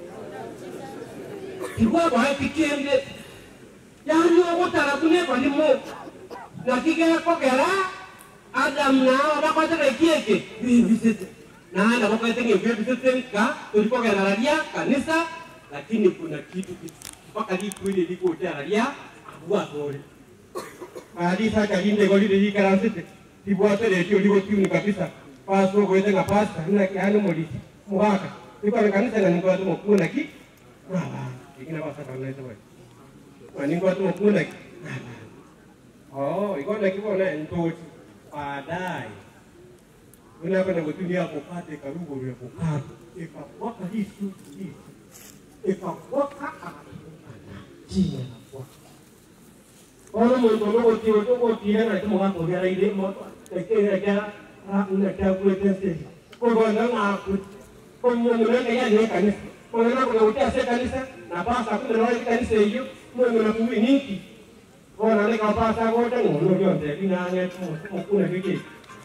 Ibu apa fikir dia? Yang ni aku tak nak punya bari mo. Nak kira kau kira? Adam na ada kata lagi ke? Visit. Na ada kata ni visit ka? Tujuh kau kira dia kanisa, lakini kuna kitu kitu. Mpaka di kuili di kota dia, buat boleh. Adi saya kali ni kali di kerana situ, dibuat dia tu dibuat tu ni kabisa. Pas tu kau itu ngapas, nak anu mudi, muaka. Itu kalau kanisa nak kau tu mau pun lagi, nah, ini apa sahaja ni tu. Mana kau tu mau pun lagi. Oh, ikut lagi pun nak entus. Padai. Kenapa nak betul dia buka teka rugo dia buka. Eka buka hisu hisu. Eka buka apa? Cina buka. Orang mau tu mau tiru tu mau tiru nak tu mau apa? Dia lagi dia mau teka teka rak nak tahu kulit sendiri. Kau boleh ngaku. Kau mau mula kaya dia kanis. Kau nak kau utia saya kanis. Napa aku nak kanis saya mau mula kuih ni. Kau nanti kau pasang kau tengok nujung jadi nanya tu aku nak fikir.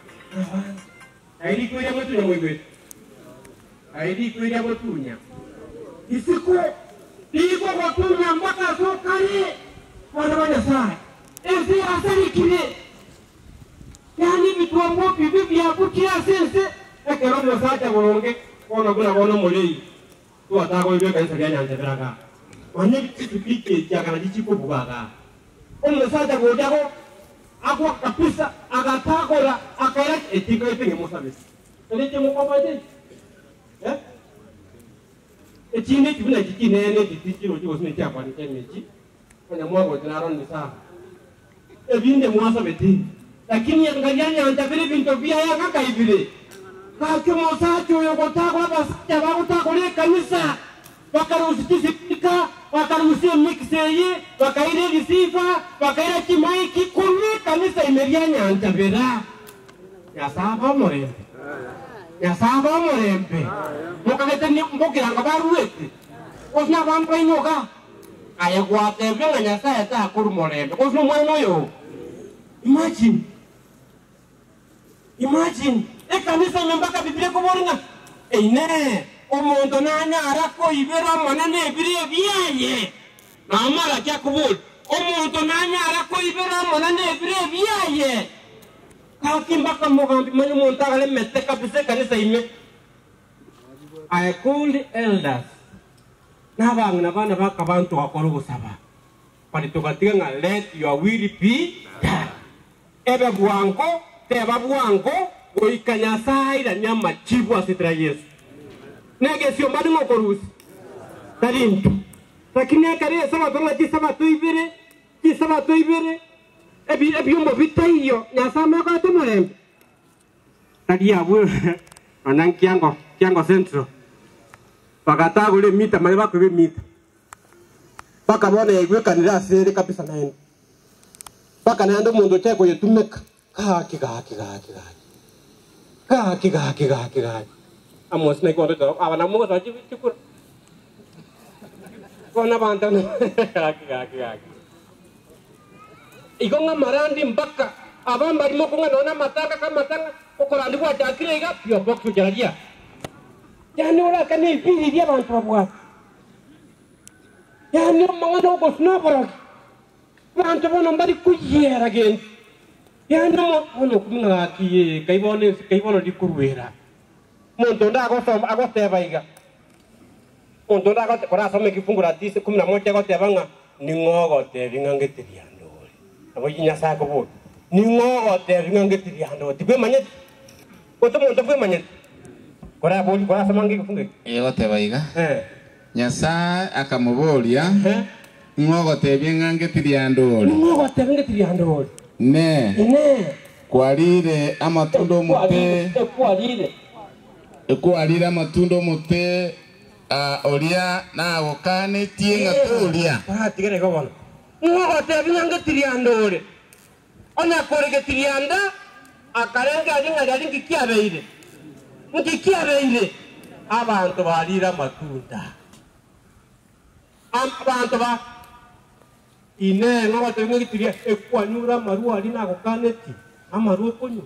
Ini kau yang betul yang buat. Ini kau yang betulnya. Isiku, ini kau betulnya maka sokari mana mana sah. Esi asal kiri. Yang ini tuan mau pipi biar aku kira sense. Eh kalau mau saja mau ngomong kau nak guna kau nak mulai. Tu ada kau juga kan sekian yang terberaka. Mana itu pikir jangan dicipu buka kah. Om saja kau jago, aku kapisa, agak takut lah, akarat etika itu yang musa bis. Jadi cuma apa aja, ya? Ecini tu nak cici nene, cici cici rojo usni siapa ni cem cici, punya mua kau jenaron bisa. Ebin dia muasa beti, lakini yang kalian yang tapi pintu biaya kan kaya beli. Kau cuma saja yang kau takut apa saja, kau takut ni kanisa, bakar usti sepika. Wakaruhusiwa mixeye, wakaire visifa, wakaire kimaiki kumi kanisa imeria nyanja bera. Ya saba morembe. Ya saba morembe. Mukagete ni mbokira ngabaru eti. Osna bampa inoka. Aya kwate vyenga nyasa eta akuru morembe. Osno mwana yo. Imagine. Imagine. E kanisa nyambaka Biblia kuboringa. Eine. Omuntu nanya arako ibera manane bire biyaye namara kya kubul omuntu nanya arako ibera manane bire biyaye kakimba kamugambi manyo monta ale mette kabise kanisa ime. I called the elders nabang nabana bakabantu akoro gusaba palitokatika nga let your will be done. Ebe buango teba buango goikanya saira nyama chibu asitra Yesu. Nege sio mbali ngokorusi. Tarintu. Lakini akare sama tonga ji sama tu ibere, ji sama tu ibere. Ebi ebi umbo vita hiyo, nyasama kwa tu morembe. Tadi abu anang kiango, kiango centro. Pakata gule mita maiba kwe mita. Paka bwana yegwe kanira sere kabisa naenda. Paka naenda mundo chako yetumeka. Kaki kaki kaki kaki. Kaki kaki kaki kaki. Amos naik orang tu, awan amos saja cukup. Kau nak bantang? Kaki kaki kaki. Iko nga marandi mbaka. Abang bari mo kung ano na mata ka ka mata okora ndi kwa chakirega pio box jaradia yani ora kani pili dia bantu babwa yani mangano ko snapper bantu bono mbari kuyera gen yani mo ono kumna ki kaibone kaibono di kurwera muntu ndako soma agoteba iga muntu ndako kora some kifungura tisi kumi na moja gotebanga ni ngogo tebinga ngetiria ndori abo yinya sako bo ni ngogo tebinga ngetiria ndori tibe manyet oto muntu bwe manyet kora bo kora some ngi kifunge e goteba iga eh nyasa akamuboria ngogo tebinga ngetiria ndori ngogo tebinga ngetiria ndori ne ne kwarire amatundo mute kwarire ekwarire amatundo mute a oria na gokane tienga turia ah tigere go bono ngogo tebinga ngetiria ndori ona korege tirianda akarenga aringa aringa kiabeire ngikiabeire abantu barira matunda abantu ba ine ngogo tebinga ngetiria ekwanyura maru ari na gokaneti amaru konyu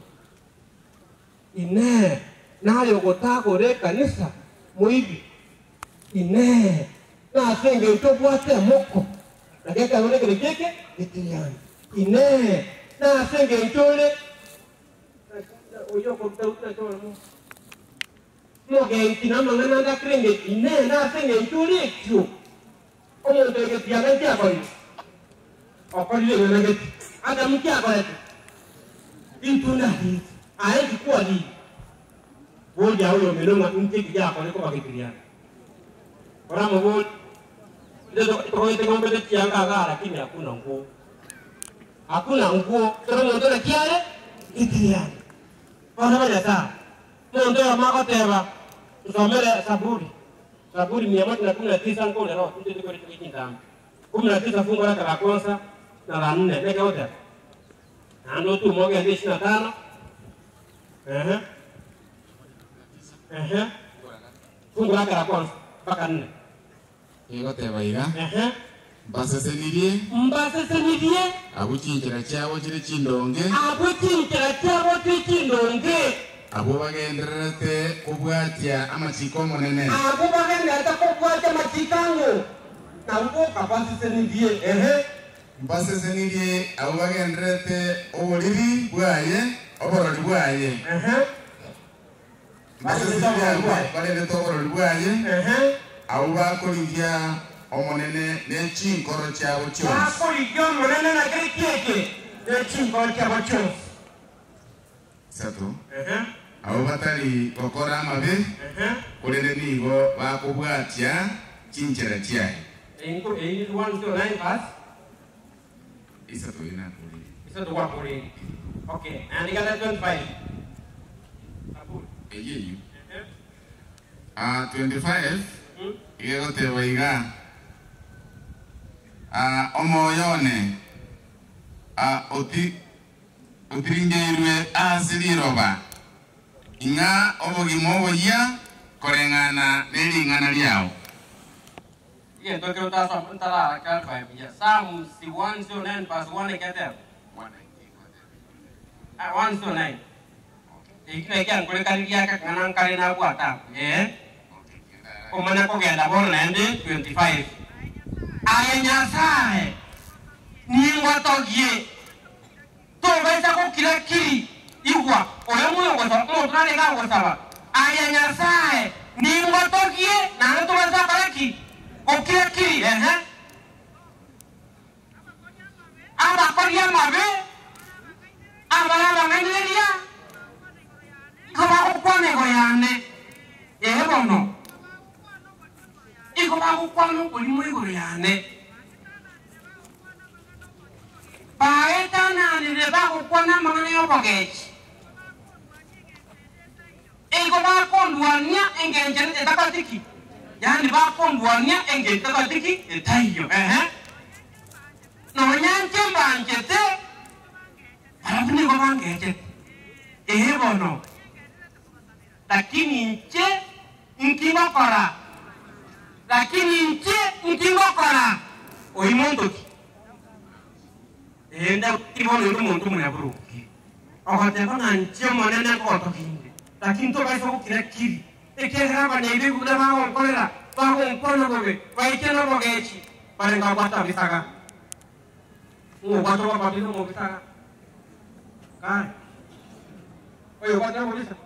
ine nayo gotagore kanisa muibi ine na senge utobwate moko nageka ngone keke etiyani ine na senge utole oyo ko tauta tole mo mo ge tina mangana nda krenge ine na senge utole kyo oyo tege tiana kia ko okoli le ngene ada mkia ko intunda hii aendi kuwa ni boja huyo melonga mtiki yako niko bakiria ora mbo ndio tokoete ngombe de tianga gara lakini hakuna nguo hakuna nguo sio ndio ndio kiale ikiria ona baya sana ndio makoteba tusomele saburi saburi mia moja kumi na tisa ngo leo ndio ndio tukikinda kumi na tisa fungu lake la kwanza na la nne ndio yote ando tu moja hadi ishirini na tano eh eh fungu lake la kwanza mpaka nne igoteba iga eh mbasesenirie mbasesenirie abukinjira cyabo kiri kindonge abukinjira cyabo kiri kindonge abo bagenderete kubwatya amachiko monene abo bagenderete kubwatya amachikango na uko kabasesenirie eh mbasesenirie abo bagenderete oburiri bwaye oborori bwaye eh mbasesenirie abo bagenderete oborori bwaye eh abo bakorigia omonene n'ekinkoro kyabo cyose bakorigia omonene na kiri keke n'ekinkoro kyabo cyose sato eh abo batari gukora amabi eh kurere nigo bakubwatya kinjira cyaye inko eighty one to nine pass isato ina kuri isato wa kuri okay and you got twenty-five eyeyu ah twenty-five igego tebaiga ah omoyone ah oti otiringeirwe asiliroba inga obogimo boya korengana nelingana lyao yeah to kero ta sa ntara ka five ya Psalm one oh nine verse one ikete ah one oh nine ikile kya ngole kali ya ka kana kali na bwata eh o mana ko genda bor nende twenty-five aya nyasaye ni ngotogie to besa ko kila kiri igwa oya muyo ngota mo tane ga ngota aya nyasaye ni ngotogie na to besa baraki o kila kiri eh eh aba ko ya mabe aba la ngendelia kaba ko kwane go yane eh bono iko ba ko kwano ko ni go yane paeta na ni le ba ko kwana mangane yo pagechi iko ba ko nduania engenje etakatiki yani ba ko nduania engenje etakatiki etayo eh eh no nyanche banjete arabuni ko bangeje eh bono lakini nche nkingo kora lakini nche nkingo kora oimondoki enda kibono ndo muntu mwe abruki Okateba nganche monene koto kinde. Lakini toka iso kukira kiri. Ekera banya ibe kuda ba onkolera. Ba onkono gobe. Ba ikena bogechi. Bare ngabata bisaga. Ngo bato ba babino mo bisaga. Kan. Oyo bato mo bisa.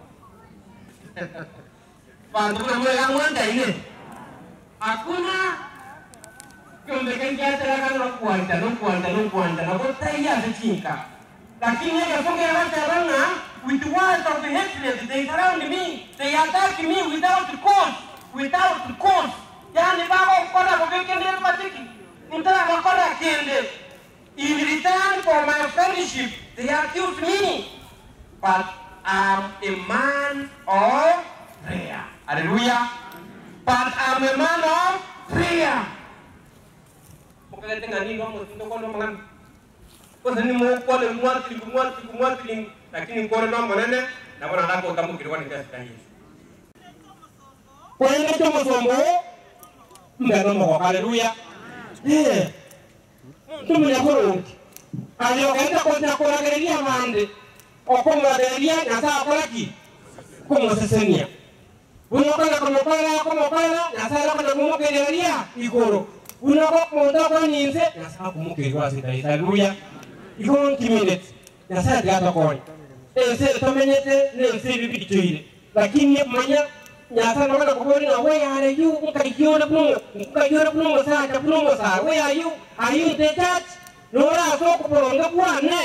Bantu ko mo yang wanda ini. Aku na kumbekan dia terakan no kuanta no kuanta no kuanta no botaya de cinca. Lakini ya funge wanta rana with the words of the hatred they surround me. They attack me without cause, without cause. Yani baba ukora bobekende patiki. Nintara makora kende. In return for my friendship, they accuse me. But I'm a man of prayer. Hallelujah. But I'm a man of prayer. Pokoknya tengah ni kamu tu kau nak makan. Kau seni mau kau le muat tiling muat tiling muat tiling. Lakini kau nak mana ni? Nama nak kau kamu kira ni dah sekali. Kau ini cuma sombo. Enggak nombor. Hallelujah. Eh. Cuma ni aku orang. Ayo kita kau nak kau lagi dia mandi. Aku lagi dia nasa aku lagi. Kau mesti senia. Bunokala kumokala kumokala nasala kana kumokele ria ikoro bunoko monta ko ninse nasala kumokele kwa sita haleluya ikon kimine nasala gato ko ense tomenyete nense bibi choire lakini manya nasala kana ko na we are you ukaikiona kuno ukaikiona kuno sa ta kuno sa we are you are you the church no ra so ko poronga kuane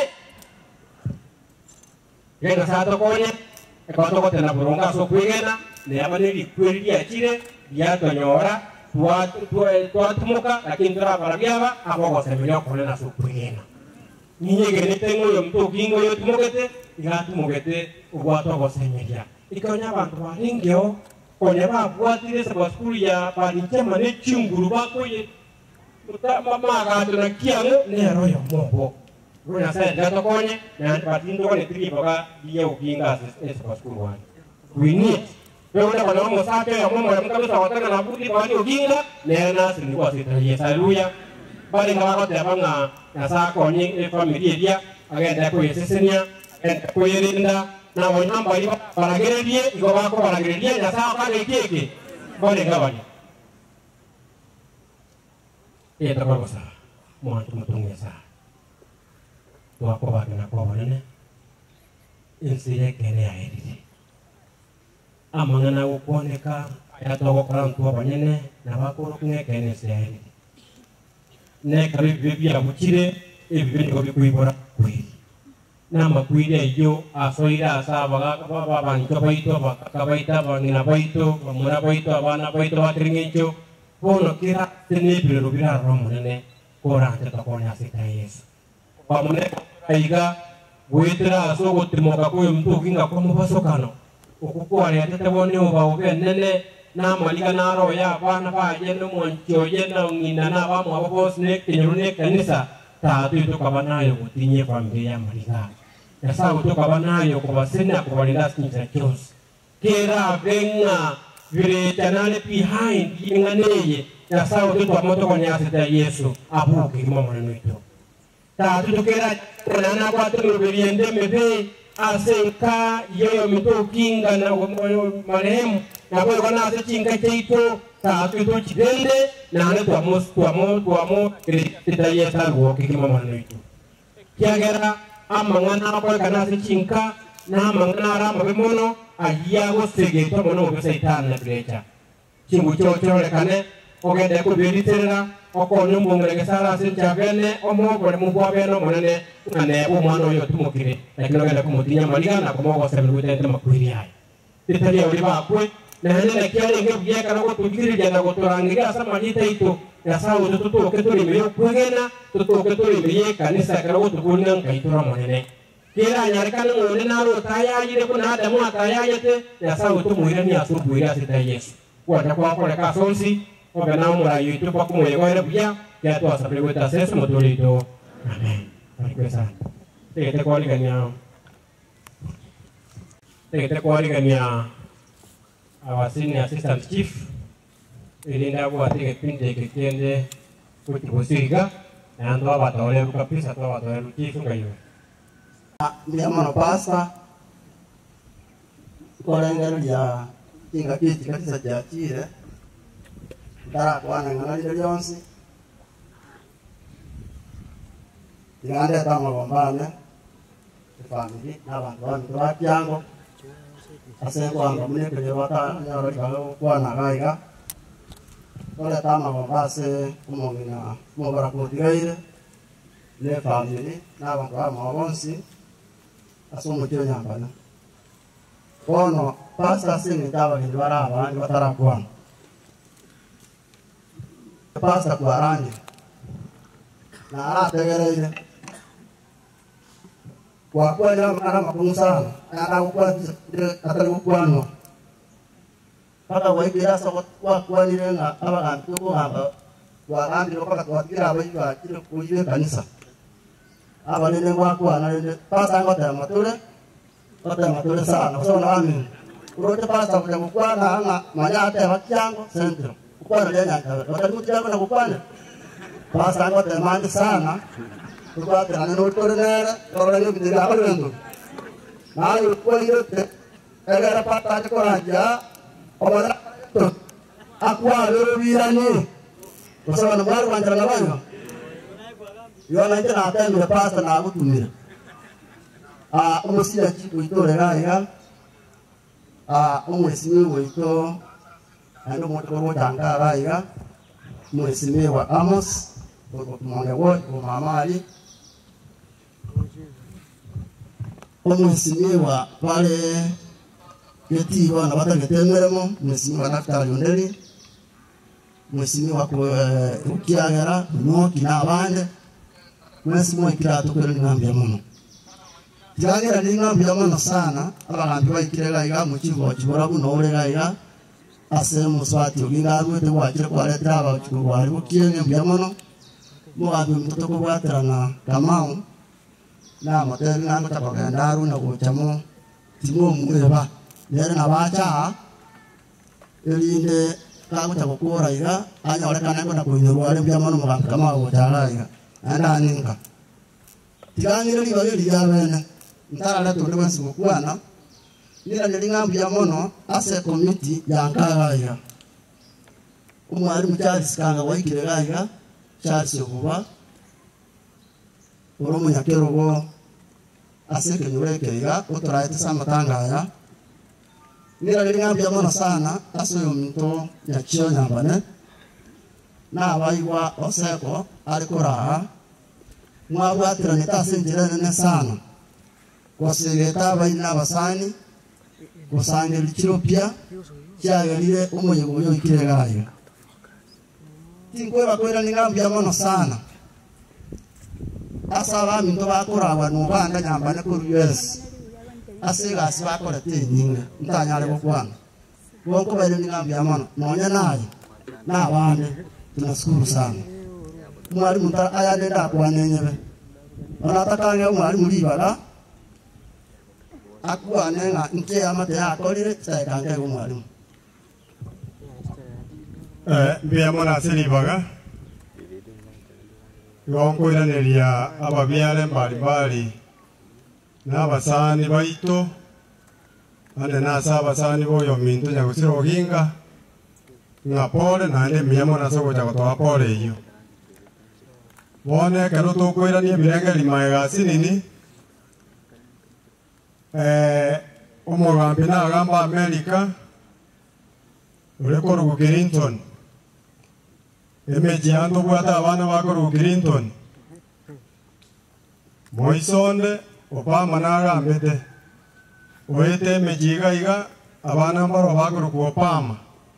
yena sa to ko ne ko to ko tena poronga so kuigena ne abane likweli dia chile dia tonyora tua tua tua tumuka lakini tora para biaba ako ko semenyo ko na supugena ninye gene tengo yo mto kingo yo tumokete iga tumokete ubwato ko semeria ikonya bantu baringeo konya ba bwatire sa skulu ya parinche mane chunguru bako ye uta mama ga tuna kiango ne royo mombo runa sa gato konye na patindo ko ne tri baka dia upinga sa skulu wan we need Pero kalau mau sakit, kamu mau kamu sawatan dengan abu di bawah ujungnya, nena sendiri kuasa terjadi. Haleluya. Paling kalau dia bangga, nasa konyeng family dia, agen dia kue sesenya, agen kue rinda, nama nama balik para gere dia, iko bako para gere dia, nasa akan ekeke, paling kawan. Ia tak berdosa, mau antum tunggu sah. Tua kau bagi nak kau mana? Insya kene air ini. Amangana uponeka ayato ko karam tua banyene na bakoro kunge kene sai ne kabi bibi abuchire e bibi ko bi kuibora kui na makuide yo asoira asa baga baba ban ko baito ba kabaita bangina baito bamura baito abana baito atringecho pono kira tene biro bira romo ne kora ta ko nya sitais pamune aiga buitra aso ko timoka ko mtu kinga ko mabasokano ukukua ya tete woni uba ubenene na malika na ro ya bana ba yeno moncho yeno ngina na ba mo bo snake tinyune kanisa ta tu itu kabana yo kutinye familia malika ya sa uto kabana yo ko basena ko balida sinja chos kera benga vire chanale behind inganeye ya sa uto to moto ko nyase ta yesu abu ki mo mo nito ta tu kera nana kwa tu beriende mebe asenka yoyo mito kinga na marehemu na kwa kona ase chinga cheito ta atu chidende na ane tuamo tuamo tuamo kita yesa luo kikima manu itu kiagera amangana kwa kana ase chinga na amangana rama bemono ayia go sege to mono go seitan na brecha chingu chocho le kane ogende ko beriterera oko nyumbung lagi salah sih cakene omo boleh membuat beno mana ane umano yo tuh mukiri lakini ogende kumutinya malika na komo ko sebelu tente makuiri ai titali ya uliba akwe na hene na kiale nge bia kana ko tukiri jana ko torangi asa majita itu ya sawu tutu to keturi miyo kwegena tutu keturi miye kanisa kana ko tukunya kai tora monene kira nyari kana ngone na ro taya yire ko na damu taya yete ya sawu tu muire ni asu buira sita yesu kwa kwa ko le kasonsi Oke, nama mulai itu aku mau ya kau ada punya ya tuh asal beri kita saya semua tuh itu, amin. Terima kasih. Kita kuali kan ya, kita kuali kan ya, awasin ya assistant chief, ini dah buat tiga pinjai kecil deh, kucing bersihga, yang tua batolnya buka pis atau batolnya chief enggak ya. Mbiamono pasta kolengero ya inga kiti kanisa cha chire ndara kwana ng'analire lyonsi ing'ande tamagombane efamili n'abantu bantu bakyango asenkwanga munekere batanyarorikaga kwana gaiga tole tamagombase umong'ina mubarakotigaire n'efamili n'abantu bamao bonsi ase omukio nyambana bono pasta asing'ete abageni bare abandi batarakwana pasta twarangire narategereire gwakwanire ara amakung'u sana atari gukwanwa mpaka gwaikire ase gwakwanire ng'a abagambi tokogamba twagambire mpaka twatigire abaigi bakire kuiba ekanisa aba nene gwakwana nene pasta ngotema tule ngotema tule sana kusona bamini urote pasta kuja gukwana ng'a manya ateba kyango sentro gukwana lyenyanjabe otari mutiago na gukwana pasta ngotema ndi sana tukwatirane n'otore nere tororanye ebitiri abo lwendo naye okwairete egera pasta agikoranja omwana akwara orobirani kusabana mwari kwanjirana banyo yona nje natemire pasta nagutumire omusira witore gaiga omwesimi wito andi omonto korwotanga gaiga mwesimi wa Amos omonge wo omamali omwesimi wa bale getiba na batagetemeremo mwesimi wa Naftali Onderi mwesimi wa kukiagera Nyoki n'abandi mwesi mwekira tukere ngambya muno tiragera ngambya muno sana abagambi baikire gaiga mukigo kibora buno ole gaiga ase muswati ogingarwete gwakire kwaletera abakiko gwari bukire ngambya muno mugambi mtoto kubwaterana Kamau na moteri nango tabagandaru na gochamo timo mweba yere nabacha elinde kago tabokora iga anya ole kanako na kunyurwale mbya muno mugambi Kamau gocharaga anda ninka tirangire liba liyabene ntara tole basi mukwana nira nilingambya mono ase committee yankagaya umwari mucyari sikanga waikire gaiga cyase kuba uro munyakero bo ase kenyurekeiga utoraite samatangaya nira nilingambya mono sana ase yominto yakyo nyambane na abaigwa oseko alikuraha mwabwatirane tasinjira nene sana kwasegeta abaini n'abasani kusangira ikiro pya kyagarire umuyigo yo ikire gayo tinkweba kwera ningambya mono sana asaba minto bakuraba nubanda nyambane ku U S asiga asibakora tinyinga ntanyale kokwana bonko bale ningambya mono nonya nayo n'abandi tunashukuru sana mwari muta ayande ndakwanyenyebe onatakange mwari mulibala akwanenga nke amate yakolire tsayikange mwari eh mbiyamona silibaga yonkoiraneria ababyale mbalimbali n'abasani baito ande nasa abasani boyo minto nyagusira oginga ngapole nande mbiyamona sogocha gotoa pole iyo bone kero tukwirania birenge limaega sinini eh omugambi nagamba America urekorugu Clinton emeji ando bwata abana bakorugu Clinton moisonde Obama nagambete oete emeji gaiga abana mbaro bakorugu Obama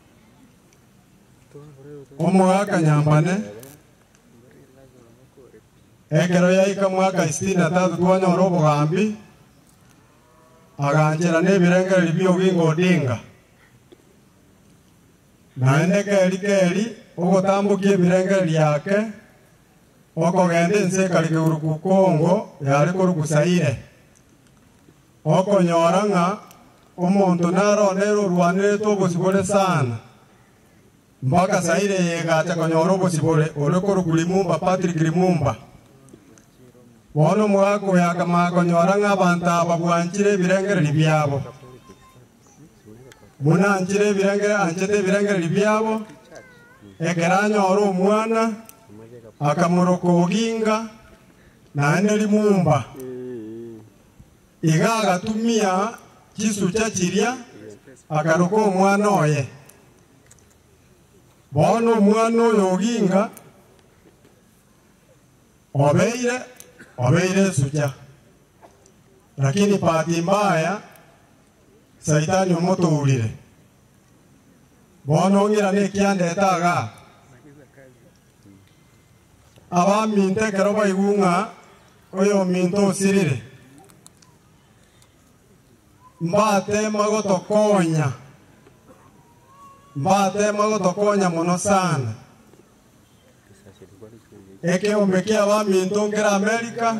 omugaka nyambane ekero yaika mwaka sitini na tatu twanyora obugambi aganjira n'ebirengeri by'obwingo Odinga naende keri keri ogotambukia ebirengeri yake okogenda ensi ekari keuruku Kongo yari koruku Zaire okonyora ng'a omonto narondera orwanirete obosibore sana mpaka Zaire yegacha konyora obosibore ore koruku Lumumba Patrick Lumumba bono mwako yakamako nyoranga abantu ababwanchire birengere byabo muna anchire birengere anchete birengere byabo ekeranyo oro omwana akamuroko oginga naende limumba iga agatumia chisu cha chiria akaroko omwana oye bono omwana oyo oginga obeire obeire sucha lakini pati mbaya saitani omotourire bono ngira nekiandetaga abaminte kero baigunga oyo minto osirire mbate magotokonya mbate magotokonya mono sana eke omeke abaminto ngera Amerika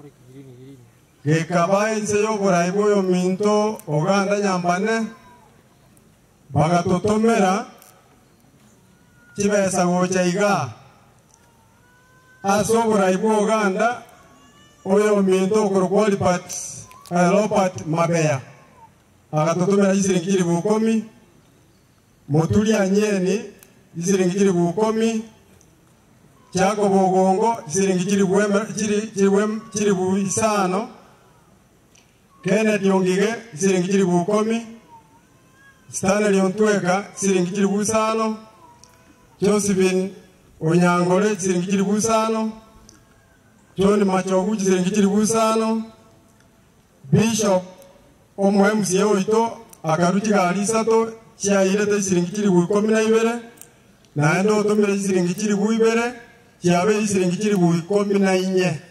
gekaba ense y'oburayi bw'oyo minto Uganda nyambane bagatotomera kibesa gocha iga ase oburayi bwa Uganda oyo minto okorokwa Lipat Lopat Mabeya agatotomera isiringi kiri bukomi motuli anyeni isiringi kiri bukomi chako bogongo isiringi kiri bwema kiri kiri bwem kiri buisano Kenneth Yongige isiringi kiri bukomi Stanley Ontweka isiringi kiri busano Josephine Onyangole isiringi kiri busano John Machogu isiringi kiri busano Bishop omwemsi oito akaruti kalisato chaire isiringi kiri bukomi na ibere naende otomere isiringi kiri buibere chabe isiringi kiri bukomi na inye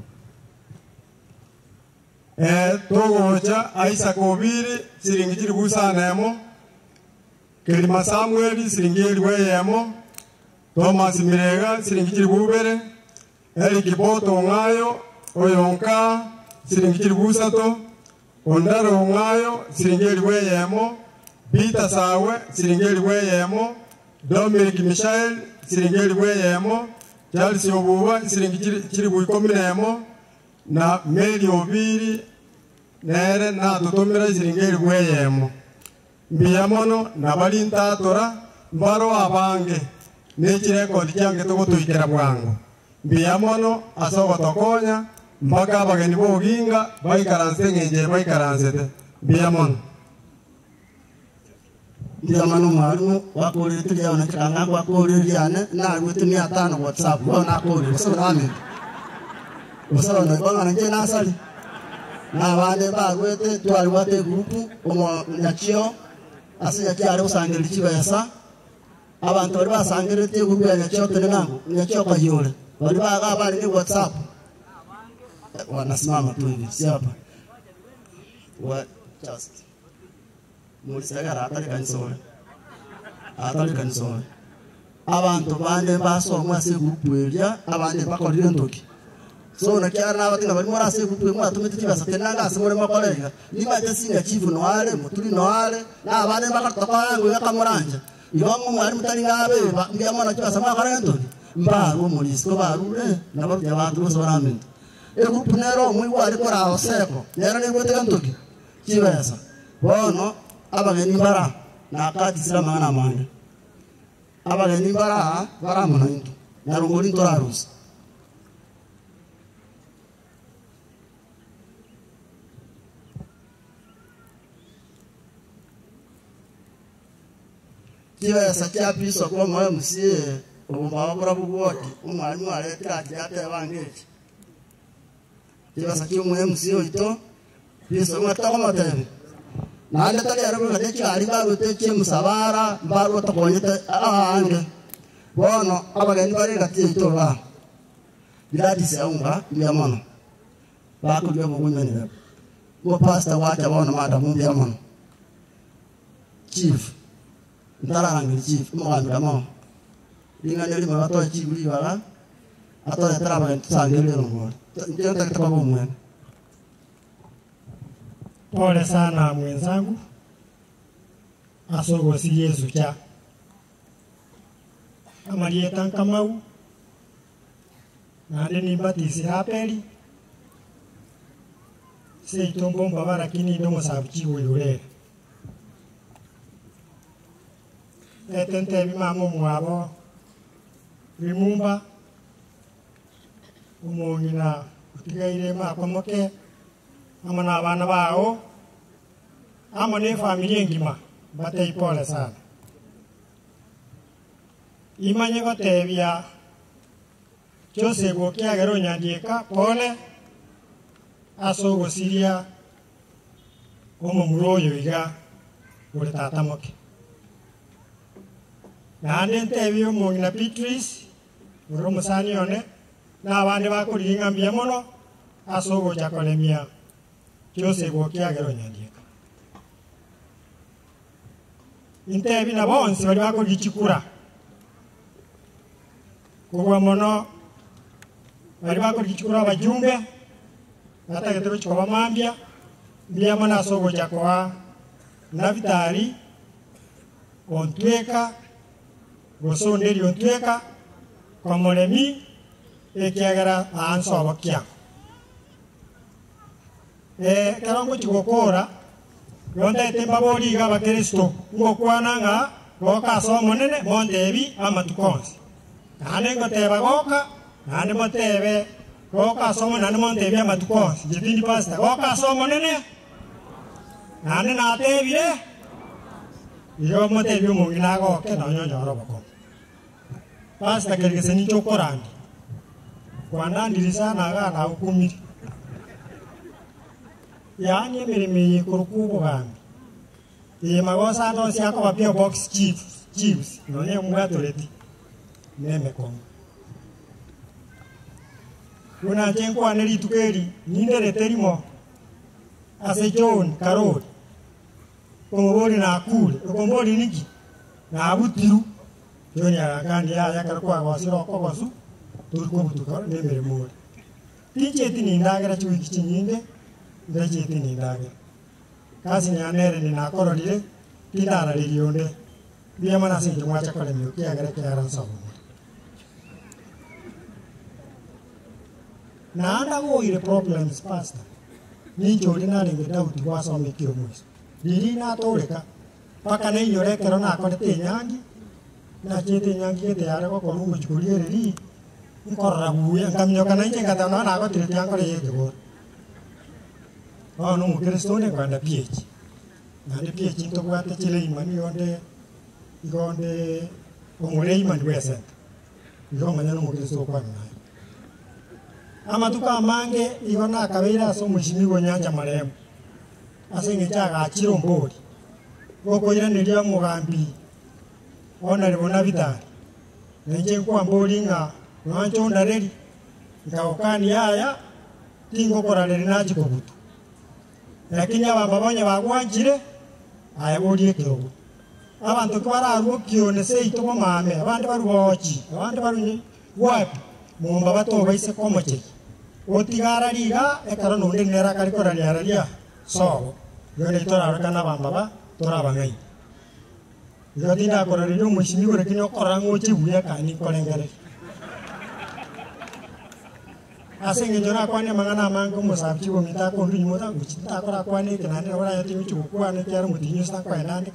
eh togocha Isaac Obiri isiringi kiri busanemo Kelima Samuel isiringi elweyemo Thomas Mirega isiringi kiri bubere Eric Boto ngayo oyonka isiringi kiri busato Ondaro ngayo isiringi elweyemo Peter Sawe isiringi elweyemo Dominic Michael isiringi elweyemo Charles Obuwa isiringi kiri bukomi nemo na Mary Obiri nere na totomera isiringi elweyemo mbiyamono nabalintatora mbaro abange nekirekodi kyange togotoikera bwangu mbiyamono asogotokonya mpaka abageni boginga baikaranse ng'enjere baikaransete mbiyamono Ndiyamano mwarimu wakorete lyana kiranga wakorete lyana na gwitu mia tano WhatsApp wana korete so nami usoro na banga nje nasali na bande bagwete twali wate grupu omo nyachio asinya kyari usangire kibesa abantu bari basangire te grupu ya nyachio tenango nyachio kwa yole bari baga bali ni WhatsApp wanasimama tu hivi si hapa what just mulisagara atali kanisore atali kanisore abantu bande basomwa se grupu elya abande bakorire ntoki so nakyara nabatinga bari muri ase grupu mwa tumete kibasa tenanga asimore makolega niba tesinga chivu noale mutuli noale na abande bakatoka yangu yakamuranja ibango mwari mutali ngabe mbiyamona kibasa makara ntoki mbaro mulisko barure nabarya abantu bose baramenta e grupu nero mwiwa ari kora oseko nero ningoteka ntoki kibasa bono abageni bara nakati sira mangana mande abageni bara bara munanto narongori ntorarusa kibesa kya piso kwa mwe musie obumba bura bugoti umwalimu aletera ati abangeje kibesa kyo mwe musie oito piso mwata komatene nande tali arabu kade cyari barute cye musabara mbaru takonyete ahange bono abageni bari gati to ba biradi se umba byamono bakubye bugunyene bo pasta wacha bono mata mu byamono chief ndarangire chief mwambira mo ingane lima bato chief libara ato traba sangere ngo ndio takataba mwe. Pole sana mwenzangu asogo si Yesu cha amalieta Kamau na ndeni batisi hapeli se itombo mbabara kini domo sabchi wulure etente bimamo mwabo rimumba umongina utigaire makomoke amana abana bao amane familia ngima batei pole sana imanye gotebia chose gokia gero nyandieka pole aso gosiria omo muroyo iga ore tata moke na ndente bio mongina Beatrice oro musani one na abande bakoringa mbia mono aso goja kolemia chose gokia gero nyandieka inte bina bonsi bali bakorichikura kuwa mono bali bakorichikura bajumbe hata ketero chikoba mambia mbia mana sogo chakoa na vitari ontweka gosonderi ontweka kwa molemi ekiagara anso abakia e karongo chikokora yonda temba bodi ga bakristo ngo kwananga goka so monene mondebi amatukonsi ane ngoteba goka ane motebe goka so monene mondebi amatukonsi jitindi pasta goka so monene ane na tebi re yo motebi mungina goke no nyonyo roboko pasta kelgese ni chokorandi kwana ndirisana ga na ukumi yani mirimi kurukubo bambi e magosa no si ako bapio box chiefs chiefs no ne mwatoreti neme kongo kuna jengo aneli tukeri nindere terimo ase John Karol kombori na kule kombori niki na abutiru John ya kandi ya yakarukwa wasiro kobasu turko butuka nemere mo tiche tini ndagara chui kichinyinde ndaje tini ndagara kasi ni anere ni nakoro lile tindara lilionde bia mana sinjo mwacha kole mioki agara kiara sabu na anda go ile problems pasta ni jodi na ni dauti kwa so me kio muiso dili na toreka paka ne yore kero na ko te nyangi na chete nyangi te ara ko ko mu chukuri ri ngorra buya kamyo kana nje kata na na ko te yang ko ye go oh no kristo ne kwanda P H na de P H into kwa te chile imani yonde igonde omule imani wese ngo manya no kristo kwa na ama tuka mange igona kabira so mushimi go nyanja maremo asenge chaga chiro mbori goko ira ne dia mugambi ona libona bitari nje kwa mbori nga nwancho ndareri ngawakani yaya tingo korale naji kobutu lakini ababonye bagwanjire ayabodiye kirogo abantu kwara arukyo ne se itomo mame abandi barubochi abandi barunyi wapi mumba bato baise komoche otigara liga ekaro nonde nera kali korali aralia so yone tora kana bamba ba tora bangai yodi na korali no mushimi gore kinyo korango chibuya kani kolengere asenge njona kwane mangana mangu musabchi wo mita ko ndu nyota kuchita kora kwane kenane ora yati uchu kwane kyaro mutinyo sta kwa nande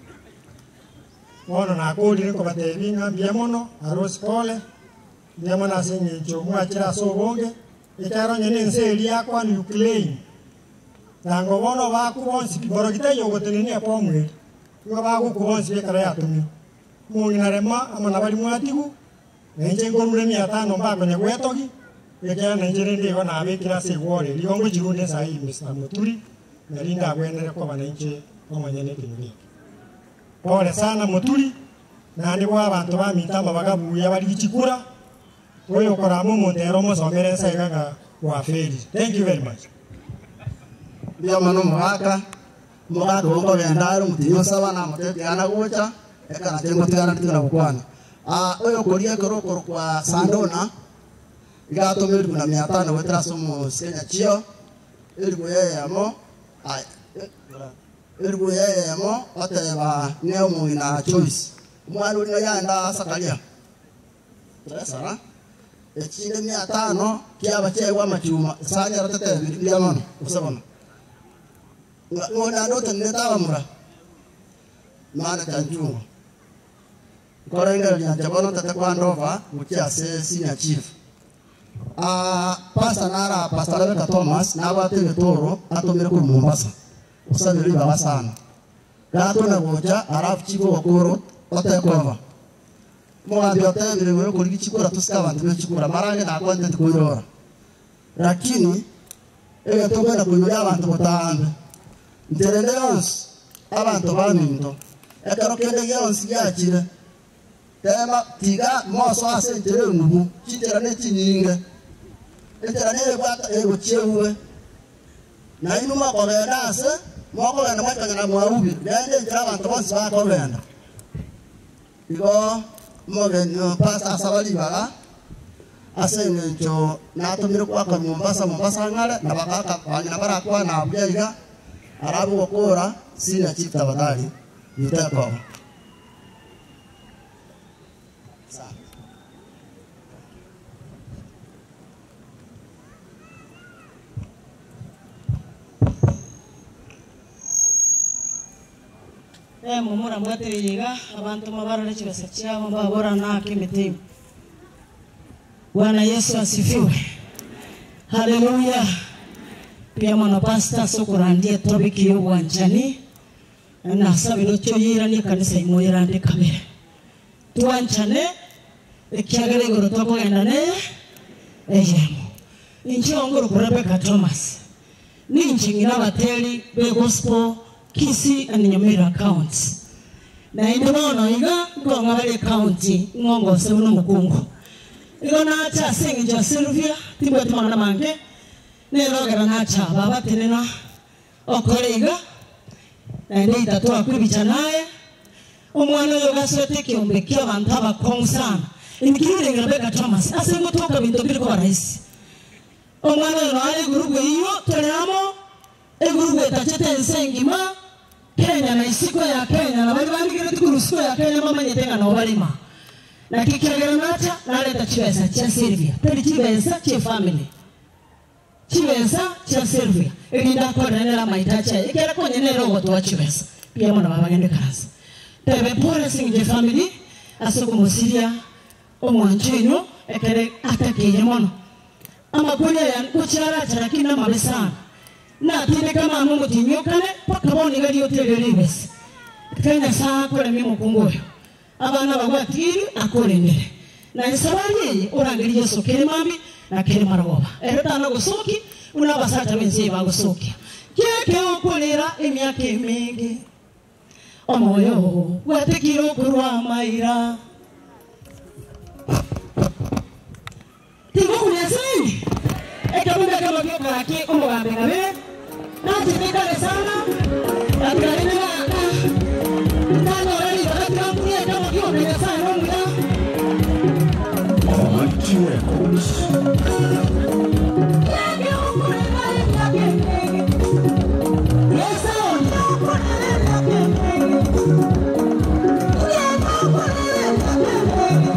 wono na ko dire ko batebi ngambia mono aros pole ndiamo na senye chomu achira so bonge ikaro nyene nseli yakwa ni Ukraine tango wono ba ku bonsi boro kita yogo tenini apo mwe ngo ba ku bonsi be kara yatumi mu ngarema amana bali mwatigu nje ngorule mia tano mbako nyagwetogi yekya Nigeria ndigo na abekira se wore liongo jirunde sai Mister Muturi nalinda agwendere kwa bananchi omanyene kinyi pole sana Muturi na ndibwa abantu bamitamba bagabuya bali bichikura oyo koramo montero mosomere saigaga wa feli. Thank you very much. Bia mano mwaka mwaka dongo bendaro mutinyo saba na mutete ana gocha ekana tengo tigana tigana bukwana ah oyo koria koroko kwa Sandona igato medu na mia tano wetra somo Kenya chio eligo yeye amo ai eligo yeye amo oteba nemo ina choice mwalo ni yanda sakalia Sara echinde mia tano kia bache wa machuma sanya ratete ndia mono usabona ngona no tenne tawamra mana tanjungo korenga ya jabono tata kwa ndova mukia se senior chief ah pasta nara pasta Rebecca Thomas na wate toro atomere ku Mombasa usabiri baba sana gato na boja araf chigo wakoro otekova mwabi otekove wewe kuliki chikura tusikava ndio chikura marane na content kuirora lakini ega tokana kuiria abantu botambe nterende yonse abantu baminto ekero kende yonse yakire tema tiga moso ase ntere nubu chitera ne chinyinge etera ne bata ego chewe na inuma ko benase moko bana mwakanya na mwaubi bende njira abantu bonse bako benda igo moge no pasta sabali bala asenge ncho natumire kwa ka Mombasa Mombasa ngale na bakaka banya bara kwa na abjaiga arabu kokora sina chita badali nitako Eh mumura mwatere yiga abantu mabarale kibasa cyabo babora na kimitimu. Bwana Yesu asifiwe. Haleluya. Pia mwana pasta sokurandie tobiki yo wanjani na sabiro choyira ni kanisa imoyira ndi kamere. Tuanchane ekyagere goro toko endane eyemo. Inchi ongoro ku Rebecca Thomas. Ni nchingira bateli be gospel Kisi and Nyamira accounts. Na inono iga kwa ngabale county ngongo se uno mukungu. Igo na cha singi jo Sylvia tibo timana mange. Ne rogera na cha baba tenena okore iga. Na ndi tatoa kubicha naye. Omwana yo gasote kiombe kya bantaba konsana. Inikire Rebecca Thomas asengo toka bintu biri kwa rais. Omwana yo ali gurugu iyo toleamo e gurugu etachete nsengima Kenya na isiko ya Kenya na bali bali kile tukurusko ya Kenya mama nyetenga na walima na kikagera nata na leta chibesa cha Sylvia tuli chibesa cha family chibesa cha Sylvia ebinda ko nela maitacha ikera ko nyenero goto wa chibesa pia mwana baba ngende kazi tebe pole singe family asoko musiria omwanjino ekere atakeye mono ama kunya ya kuchara chara kina mabesana na tine kama mungu tinyokane paka boni gali otele libes kenya saa kole mimo kungoyo abana bagwatiri akole ndere na isabari orangiri Yesu kere mami na kere maragoba ereta na gosoki una basata benzi bagosoki keke okolera emyaka mingi omoyo watekiro kurwa maira tigo unesi ekabunda kama kyo karaki omogambe ngabe Nanti kita kesana, nanti kali ni mana? Tanya orang ni bagai kampung ni ada mungkin orang yang sana orang muda. Oh, macam kos. Lagi umur lagi lagi lagi. Yesus, umur lagi lagi lagi. Yesus umur lagi lagi lagi.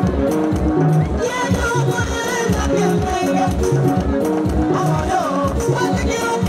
Yesus umur lagi lagi lagi. Oh no, what do you?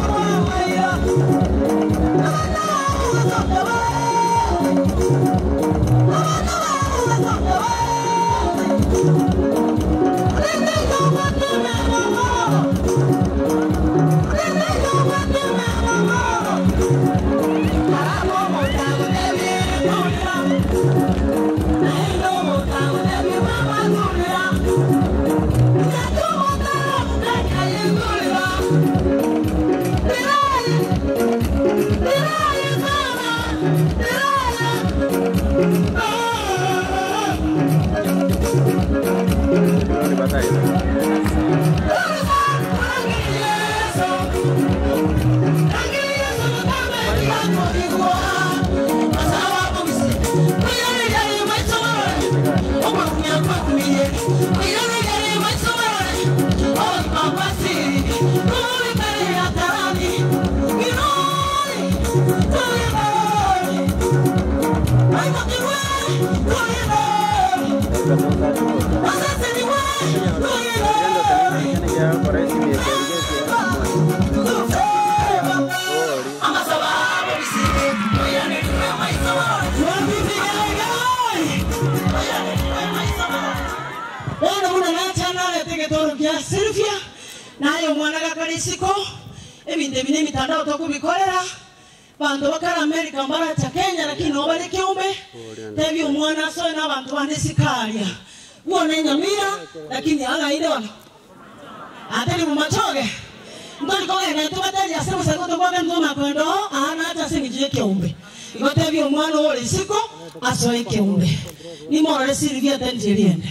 yo mwana gakarisiko ebinde bine mitandao tokubikorera bantu bakara America mbara cha Kenya lakini obale kiumbe tebi umwana so na bantu bandisikalia uone nyamira lakini anga ile wana ateli mumachoge ndoli koge na tubatali asema sakoto kwa ngoma kwendo ana hata singije kiumbe ngote bi umwana ole siko asoe kiumbe ni mora Silvia Tanjeliende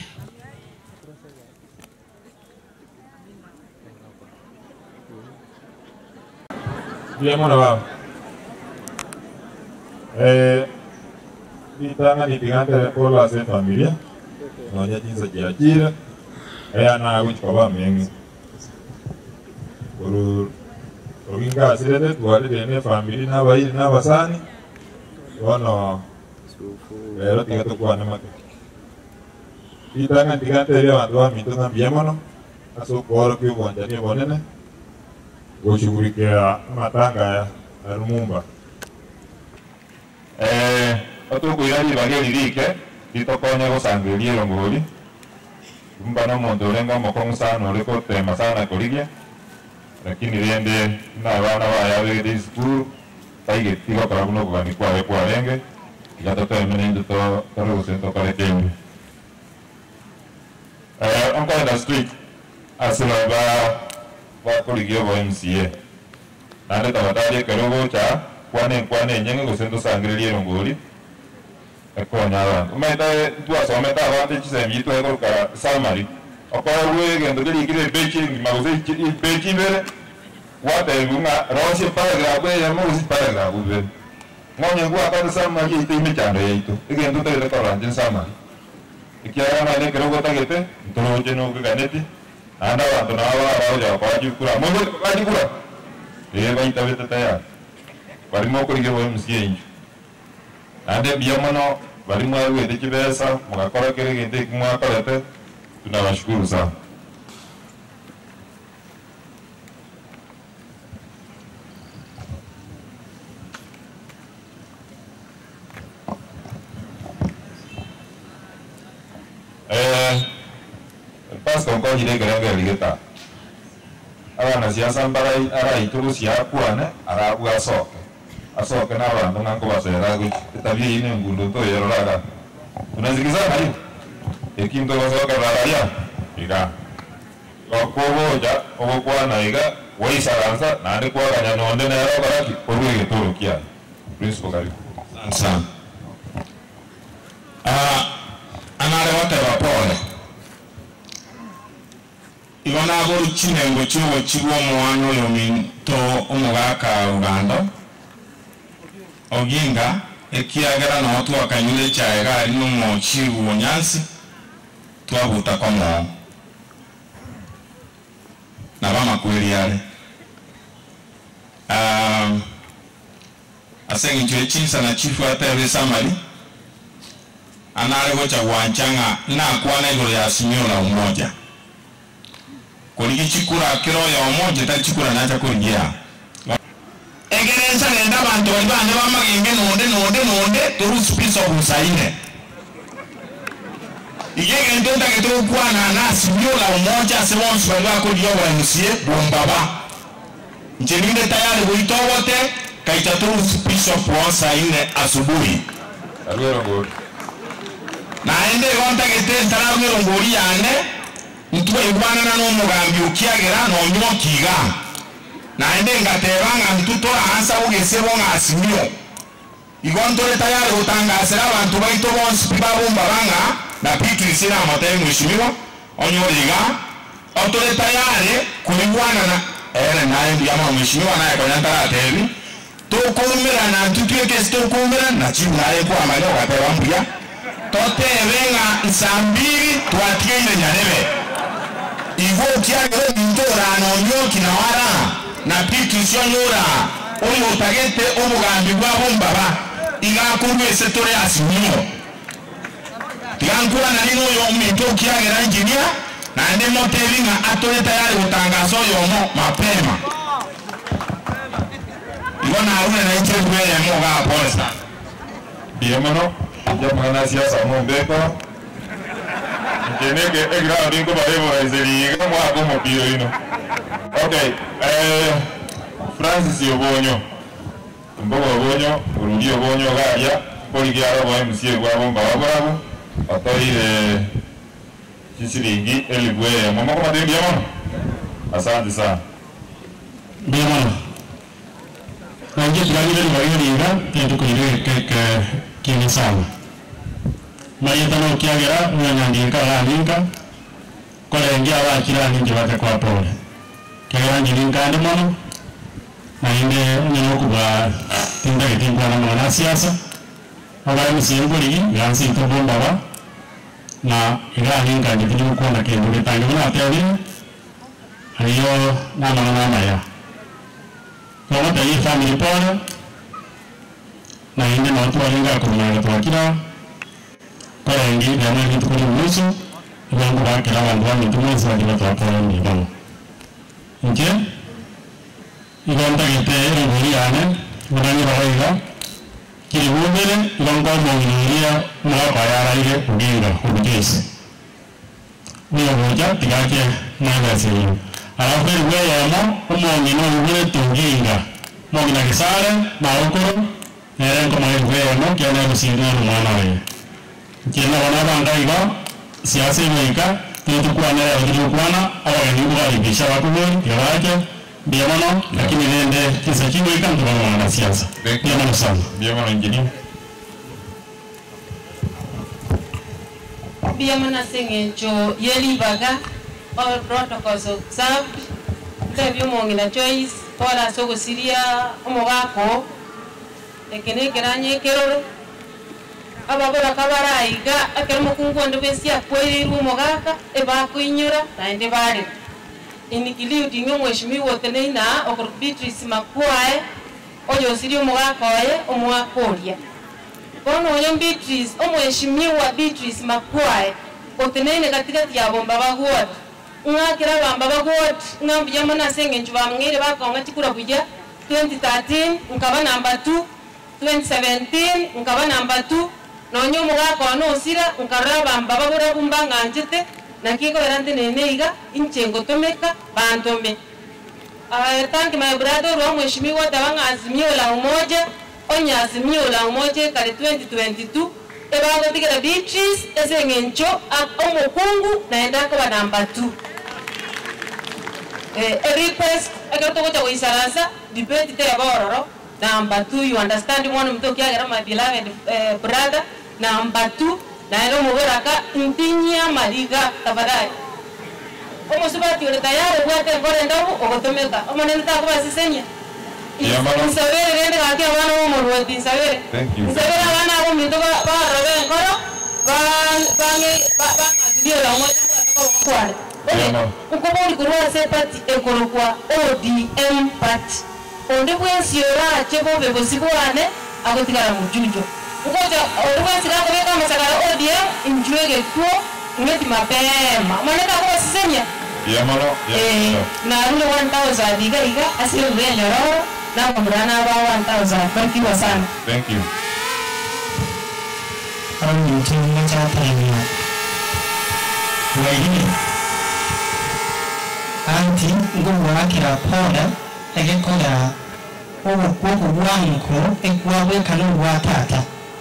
Dia mana bang? Eh, di tangan di tangan telepola se familia, nanya jinsa jira-jira, eh anak aku coba mengi, baru, baru ingkar sih deh, dua hari deh family na bayi na basani, wono, baru tiga tu kuan nama tu, di tangan di tangan telepola tuan minta ngan biar mana, asal korek itu bukan jadi boleh nih, gue syukuri kayak matangga ya, rumumba. Eh, otu kuirari bagi dirike, ditokonya ko sanggelia longoli. Mbana mondolenga mokong sana oleko tema sana koligia. Lakini riende na wana wa ya wege school, taige tigo para kuno kwa ni kwa kwa lenge. Ya to to menendo to taro sento kale kembe. Eh, on kwa the street asila ba ba koligia bo M C A. Nande tawadade kerogo cha kwane kwane nyenge ko sento sanggelia longoli. Eko nyala. Umeta dua so meta awante chise mito eko ka salmari. Opa we gendo deli kire bechi mauze bechi vere. Wate bunga rosi paragraph ya mauze paragraph vere. Ngonya gua ka salmari ite me chando ya itu. Igendo tele ko ranjen salmari. Ikiara mane kero kota gete, tolo jeno ke ganeti. Anda wa to nawa ra ja pa ju kura. Mo ka ju kura. E ba ita vete taya. Bari mo ko ige wo msienji. Ande biamano bali mwa wede kibesa mukakora kile kinte kumwakora te tunawashukuru sana. Eh pastor ko jide geranga ligeta. Ara na siasa mbara ara itu siapa kuane ara gua sok. Aso kenapa dengan kau bahasa ragu tapi ini gundu tu ya orang unazikizana hiyo ikindo bahasa karaya ika kau ja kau kuat naika woi saransa nade kuat kanya nonde nero karaki perlu itu rukia prinsip kali sansa ah anare wate rapore ilona boru chine ngochi ngochi wo mwano yomi to omugaka Uganda Oginga ekiagera no twakanyule chaega ali no mochi unyasi twabuta komo na bama kweli yale um asengi njwe chinsa na chifu atere samari anare gocha wanchanga na kwana ilo ya simio la umoja koligi chikura kiro ya umoja ta chikura na cha kuingia Egerenza nenda bantu bali bane bamagenge nonde nonde nonde turu spiso kusaine. Igenge ntonda keto kwana na simiola umoja sebonsu bali bako dio wa M C A bombaba. Njeninde tayari buito wote kaita turu spiso kusaine asubuhi. Alwero ngori. Na ende gonta kete ndara ngero ngori yane mtuwe ibwana na no mugambi ukiagera no nyokiga. Na ende ngatebanga mtuto ansa ugesebo ngasimio igontore tayari utangasira abantu baito bonsi bibabumba banga na pitu isira amataye mwishimiwa onyoriga otore tayari kulibwana na ere naye ndiyama mwishimiwa naye konyantara atebi tukumira na ntutwe kesto kumira na chibu naye kwa amaleo kateba mbuya tote venga nsambiri tuatie ile nyanebe igo kiagere mtora anonyoki na wara na pitu sionyora oyo tagete omugambi gwa bombaba igakurwe setore asimio tigankura na nino yo minto kiagera engineer na ende motelinga atore tayari utangazo yomo mapema ibona arune na interview ya moga aposta biemano ya mwana siasa mombeko keneke egra dingo barebo ezeli kama hapo mopio ino Okay, eh Francis Yobonyo. Mbogo Yobonyo, urudi Yobonyo gaja, polikiara wa M C kwa bomba wabarabu. Atoire Chisiringi Eligwe. Mama kwa madeni yamano. Asante sana. Biamano. Nange tulangire lwayiringa kintu kuyire ke kini sana. Mayetano kiagera nyanyandika landinka. Kole ngia wa kila ninje bate kwa pole. Kaya nyiringa ndimono. Na inde nyino kuba tinda kitimba na mwana siasa. Aba msiyenguli yansi tobomba ba. Na ila ninga ndibiju kwa na kendo kitangi na teori. Ayo na mwana na ya. Kwa tayi family pole. Na inde na watu walinga kumanga twakira. Kole ngi ndama kitu kuli musu. Yang kurang kira bantuan itu masih ada laporan di bawah. Oke, ikan tak kita yang beri ane, berani bawa ikan. Kiri bumi ikan kau mau ini dia mau bayar lagi begini, begini. Ini aja tiga ke mana sih? Kalau gue ya mau mau ini gue tinggi enggak, mau ini kesana, mau kurang, yang kemarin gue ya mau kira nih sini mana ya? Kira mana bangkai ikan? Siasa mereka itu kuana itu kuana awal ini bukan bisa aku pun ya aja dia mana lakini nende kisah kini kan tuh mana siasa dia mana sama dia mana jadi dia mana sengenco yeli baga all protocols observed tebyo mongina choice ora sogo siria omogako ekene keranye keroro abagora kabaraiga akermo kungondo besia kweri rumo gaka eba kuinyura na ende bari inikiliu tinyo mweshimiwa teneina okor Beatrice Makwae oyo sirio mugakoye omwakoria kono oyo Beatrice omweshimiwa Beatrice Makwae oteneine katikati ya bomba bagwot ngakira bamba bagwot ngambiya mana senge njuba mwire bakonga tikura buja twenty thirteen nkaba number two twenty seventeen nkaba number two nonyo mugako no sira nkaraba mbababura bumbanga njete nakiko berante neneiga inchengo tomeka bantome. I thank my brother wa mheshimiwa tabanga azimio la umoja onya azimio la umoja kale twenty twenty-two ebago tigera Beatrice esengencho omukungu naenda kwa number two. Eh a request agato ko chawo isarasa debate te abororo number two. You understand one mtoki agera my beloved uh, brother number two na ero muboraka intinya mariga tabadai omo subati ole tayari bwate ngore ndabu ogotomeka omo nenda ko basisenya insabere rende kati abana omo rwati insabere insabere abana abo minto ba robe ngoro ban bange ba dio la omo ko kwale ukobori kurwa se party ekorokwa O D M party onde bwesiora chebo bebosibwane agotigara mujujo ukoja orwesi kako beka masakara O D M injwege tuo ngeti mapema maneka kwa sisenya ya malo ya na rule one thousand iga iga asile ule nyororo na kumbrana ba one thousand barikiwa sana. Thank you. Kami mchini mchata ya wajini anti ngumu wakira poda ege koda owo koko wanko ekwa weka no watata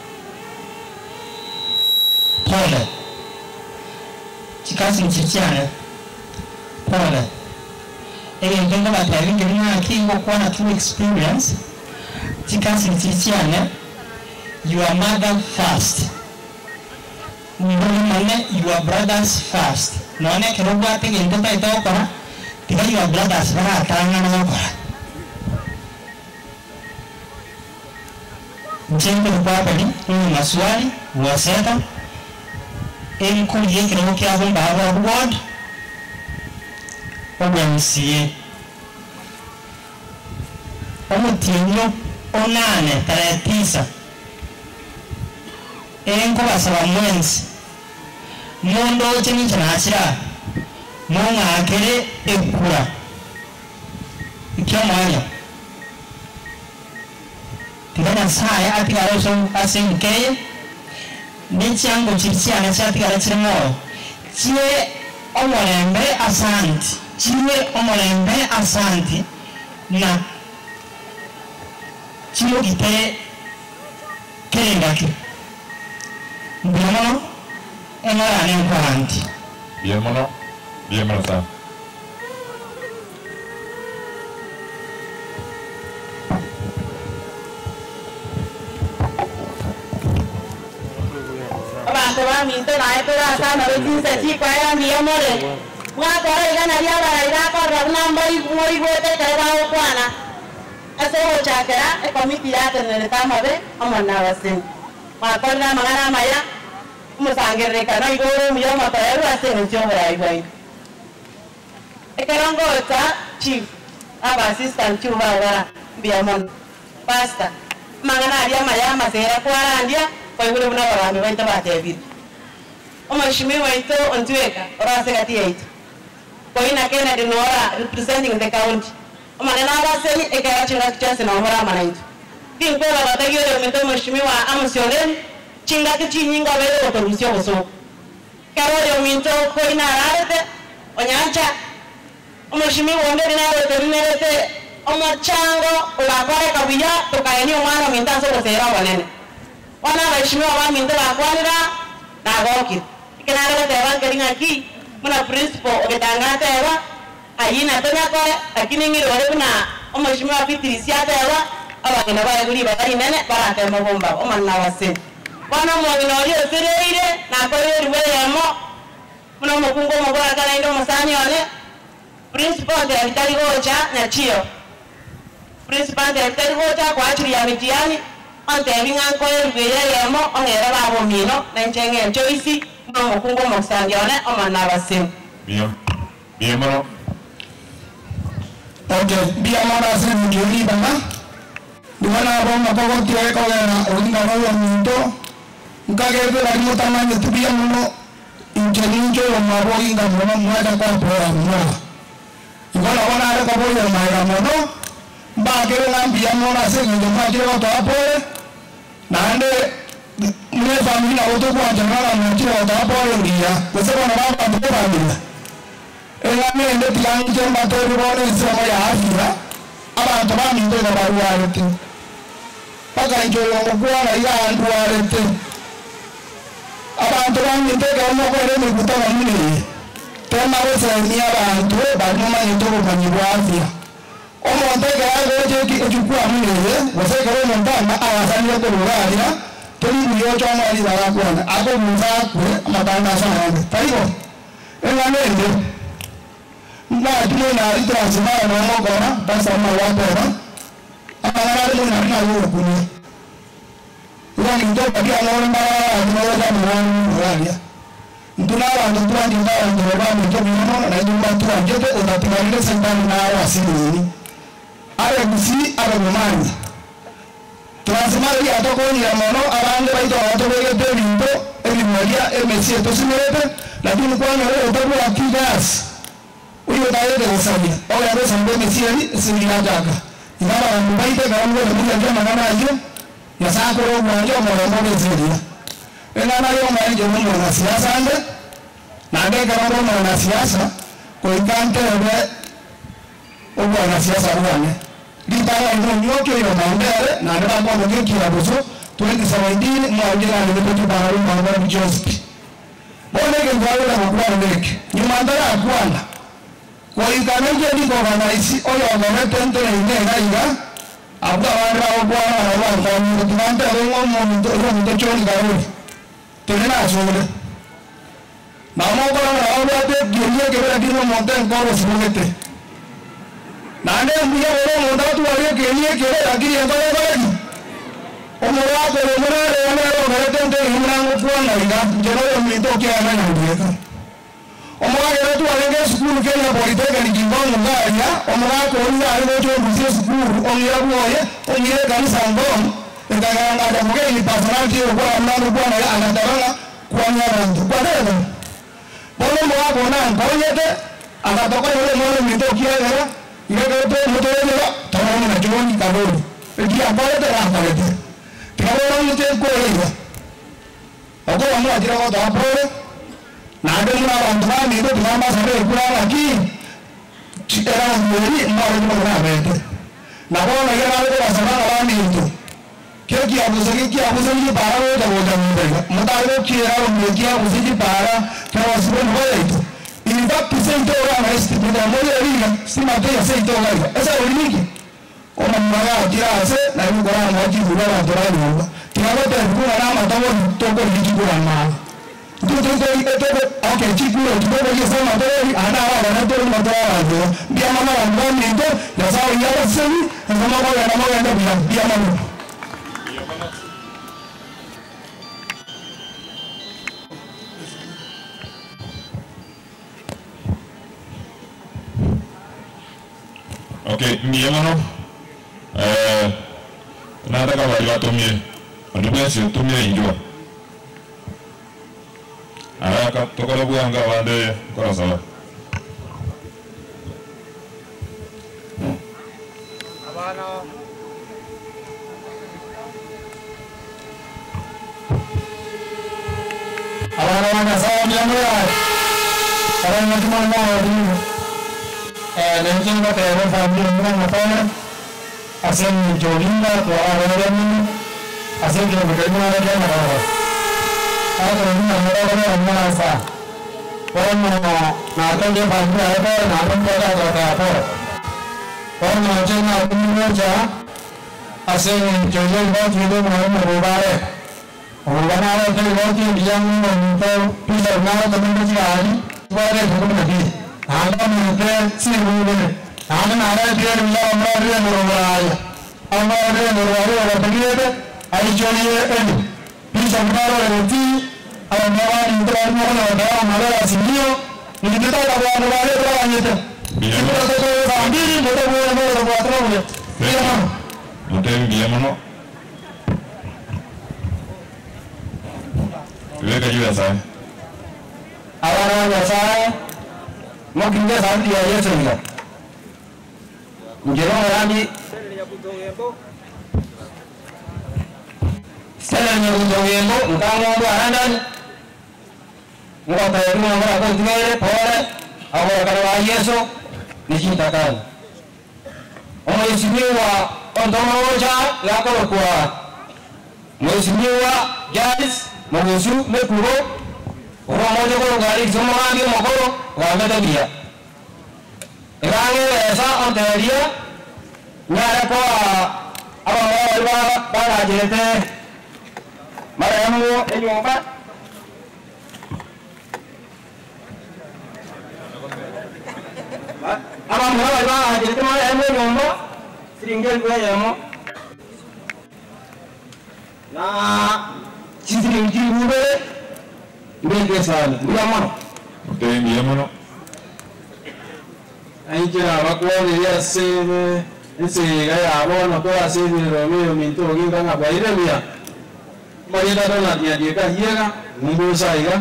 pole chikasi mchichiane pole ege ngenga batari ngina kingo kwa na true experience chikasi mchichiane your mother first Mane your brothers first none kerogwa tege ngota itokora tiga your brothers bara tanga na okora Mchengo kwa pali ni maswali waseta en ko ye kero kya bomba wa ward o M C A o mutinyo onane tarehe tisa en ko basaba mwenzi mondo chini chanachira monga akere ekura ikyo mwanya tigana saya atigara so asinke ni chango chichiana chatigara chimo chie omolembe asanti chiwe omolembe asanti na chiwo gite kerengaki mbiomono engorane nkwaranti bien mono bien mono sana abantu baminto naye turasana bekinse chikwaya mbiyomole mwakora igana lyabara irakorra bunambari kumori bwete karebaho kwana ase gochakera ekomiti yatenerete amabe omona abasemi mwakorera amagana amaya umusangererekano igoro omuyomotoeru ase eng'encho oborai bwaino ekerongocha chief aba assistant chief bagora mbiamono pastor amagana aria amaya amasera kwarandia kwaigure buna abagambi baito batebire omweshimiwa waito ontweka orase gati yaitu koina Kennedy Nora representing the county omanena abaseni ekayachinga kichase na omora amanaitu kinkwela batagire mento mweshimiwa amusioleni chinga kichinyinga bere otorusio boso kawore minto koina ararete onyancha omweshimiwa onderi nawe terinerete omochango ulakore kabuya tukayeni omwana mintanso bosera banene wana abeshimiwa baminto bakwanira nagoki ikenare batebangeringa ki muna principal obetangate ewa ayina tonyako lakini ngiro wale kuna omweshimiwa Patricia tewa abagena baye guri bari nene barate mabomba omanna wase bana mwabino yo sereire na koyeri weyemo muna mukungo mabora kana ndo musani ole principal de vitali gocha na chio principal de vitali gocha kwa achiri ya mitiani ante vinga koyeri weyemo ongera babo mino na nchenge choisi muna mukungo musani ole omanna wase bien bien mono okay bia mara se mjuri bana dimana bomba pogo tiwe ko gana odinga no minto nkage be la mota manye tibia muno injeninjo yo mabo inga muno mwada kwa pora muno ngona wana ale ko boyo maiga muno ba kero na bia mona se njo ma kero to apore nande mwe familia oto kwa jangala mwe kero to apore ndia wese bana baba to familia ela ende tianje mbatori bone isemo ya afya abantu baminto na baruarete paka njolo ngwana ya anduarete abantu baminto ga mo ko ere mikutano mini tema wese ni abantu banuma yitoro manyibo afya omonte ga agoje ki ejukua mini wese ga mo ndama awasani ko ruaria tuli biyo choma ali baba kwana ako munza kwe matanga sana taibo ela nende nga tumo na rito asimara na ngora basa ma wapora amara mo na na yo kuni ila ni ndo padi ngora mara ngora za mo ralia nduna wa ndo tuandi ndara ndo ba mo to mo na ndo ba tu anjete o dati ngare sentani na wa sini ale bisi ale mani transimara ya to ko ni mono abande ba ito to be de ndo eli moria e mesie to simerete lakini kwa ngore to ba kigas uyo tayo de sabia o ya ro sambe mesiani simina daga ingaba mbaite ga ngo ni ya jama na ayo ya sa ko ro mwanjo mo mo de zidia ena na yo manje mo na siasa ande na de ga ro mo na siasa ko ikante be o bo na siasa ruane di tayo ngo nyo ke yo mandere na de ba mo ke kira boso twenty seventeen mo ajira ni de to ba ro mo ba jospi bone ke ngalo na kwa ndeke ni mandara akwana kwa ikanoje ni kwa naisi oyo ngome tente ine ngaiga abwa wara obwa wara kwa ni tunante ngo mo ndo ndo choni garuri tenena asole na mo ko na obwa te giye ke bera dino monte ngoro sibogete nane mbuya oro mo ndo tu wale ke ni ke bera giri ngoro ngoro omo wa ko mo na re na ro ngere tente himna ngo kwa na iga jeno yo mi to ke ana na ndieka omugaga rero twalenge sukuru Kenya Polytechnic Kingongo ngaria omugaga ko ni ari gocho mbuzie sukuru ongira bwoye ongire kanisa ngom ekaganga da mugeni personality yo kwa mlango bwana ya anataranga kwa nyarandu kwa neno bono mwa bona ngonyete akatoka yule mwana mito kiagera ile to mutore yo tawana na joni kaboni ekia pale de la pale tawana mute ko ile ogo amu ajira ko ta pole na ade muna bantu bani ndo tunamba sabe kula laki era mweri mwari mwari na bona yana ko sana la minto ke ki abuza ke ki abuza ni para wo da wo da muda wo ki era wo ki abuza ki para ka wasbo no yeto in fact presente ora na este da mo ya riga si ma te sei to ga esa wo ni ona mwaga kirase na ni ko na mo ki wo na to ra ni ti na te ku na ma to wo to ko ni ki ko na tu tu tu ite to okay ti ku to ko ye sa ma to ana wa na to ma to wa do dia ma na wa ni to ya sa ya wa se ni na ma ko ya na mo ya na dia ma okay mie mano eh nada ka wa ya to mie adu be se to mie injo ara ka to ko bu anga wande ko sala abana abana wana sawa mlango para na tumana wadi eh nanjing ka tayo family mo na pala asen jolinda to ara ni asen ke betul na dia na ada ni ada orang mana sa orang mana nak dia bantu apa nak dia ada apa orang macam nak punya je asen jolinda juga mana berubah berubah ada tu orang yang untuk pisau mana teman dia hari boleh hukum lagi ada mungkin sih boleh ada ada dia bila orang dia berubah orang dia berubah orang begitu आई जोड़िए N please हमारा रेटी और हमारा इंटरनेट में हमारा हमारा सिंगियो निकिता का वो हमारे पर आने थे इतना तो तो सामने ही मोटे मोटे मोटे बात ना बोले ये हम मोटे बिया मनो ले का juga saya awalnya saya mau kita santi aja saja mungkin orang ni Sekarang yang untuk yang tu, kita mau buat anda ni, kita tahu ni orang akan tinggal, boleh, awak akan wajib esok, dicintakan. Orang istimewa, untuk orang cakap, nak kau kuat. Orang istimewa, jadis, mengusul, mekuru, orang mau jago garis, semua dia mau kau, orang ada dia. Orang ni esa antara dia, ni ada kau, awak awak awak pada jadi Maramu ini apa? Apa mau apa? Jadi tu maramu ini apa? Single gua ya mo. Nah, single single gua, gua kesal. Gua mana? Oke, dia mana? Ayo kita aku dia sih, ini gaya awal nak kau asyik ni Romeo minta lagi kan apa ini dia? Mari dah nak dia dia kan dia kan mungkin saya kan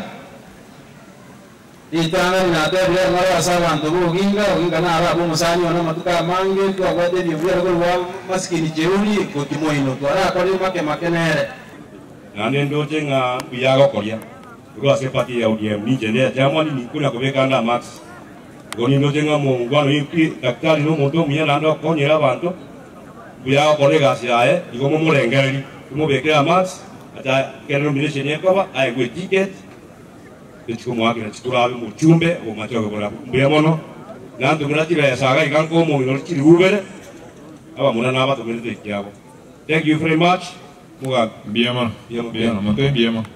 itangan nanti dia malah asal bantu mungkin kan mungkin karena arah pun masanya orang matu kan manggil tu apa dia dia biar kalau masih di jauh ni kau timur ini tu arah kau dia makan makan air nanti dojen ngah biar kau korea kau asyik pati ya dia ni jadi zaman ini kau nak bekan dah max kau ni dojen ngah mau kau ni doktor ni mau tu mian anda kau ni lah bantu biar kau korea kasih air kau mau lengkar ni kau mau bekan max ada kerana bila sini apa, ayah gue tiket, itu cuma akhirnya sekolah aku mau jumbe, aku macam apa pun, biar mana, nanti kita tidak sagai kan kau mau ingin ciri Uber, apa mana nama tu mana tu kia apa. Thank you very much, muka biar mana, biar mana, macam biar mana.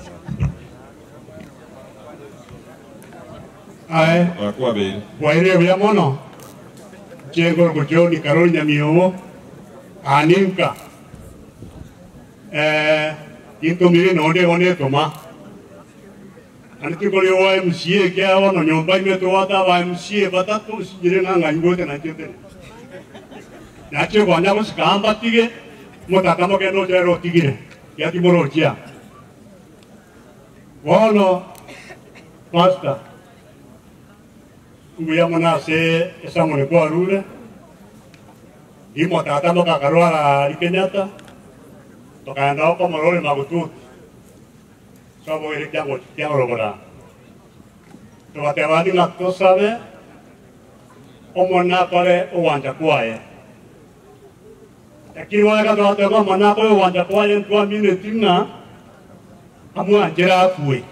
Ay, aku abis. Buaya biar mana, cengkor kocok ni karolnya miomo, aninka. Eh, itu mungkin node node toma. Nanti kalau Y M C A kaya awak nyompai metua ta Y M C A bata tu jadi nggak nganggo tu nanti tu. Nanti kau anda mus kampat tiga, mau tak kamu kena roti roti tiga, ya timur roti ya. Wono, pasta. Gua mana se esa mana kau arule. Di mau tak kamu kakarua di Kenyatta. Tokayan daw ko maroli magutut. So bo irik yang yang lo bora. To ate wadi nakto sabe. omona kore uwanja kwaye lakini waka tote kwa omona kore uwanja kwaye ntwa mine tinga amwa njera kuwe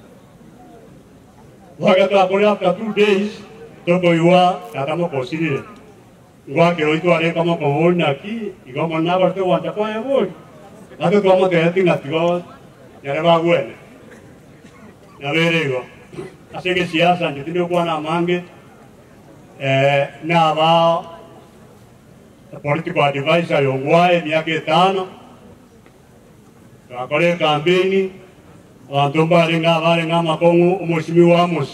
waka tote kore after two days toko iwa katamo kosirire ngwa kero itu are kamo kohol naki igo omona kore uwanja kwaye bol ate tomo te tinga tigo nyare bagwene naberego asenge siasa njitinde kwa na mange eh na ba political advisor yongwae miaka itano akole kampeni wantomba lenga vale ngama kongo umheshimiwa Amos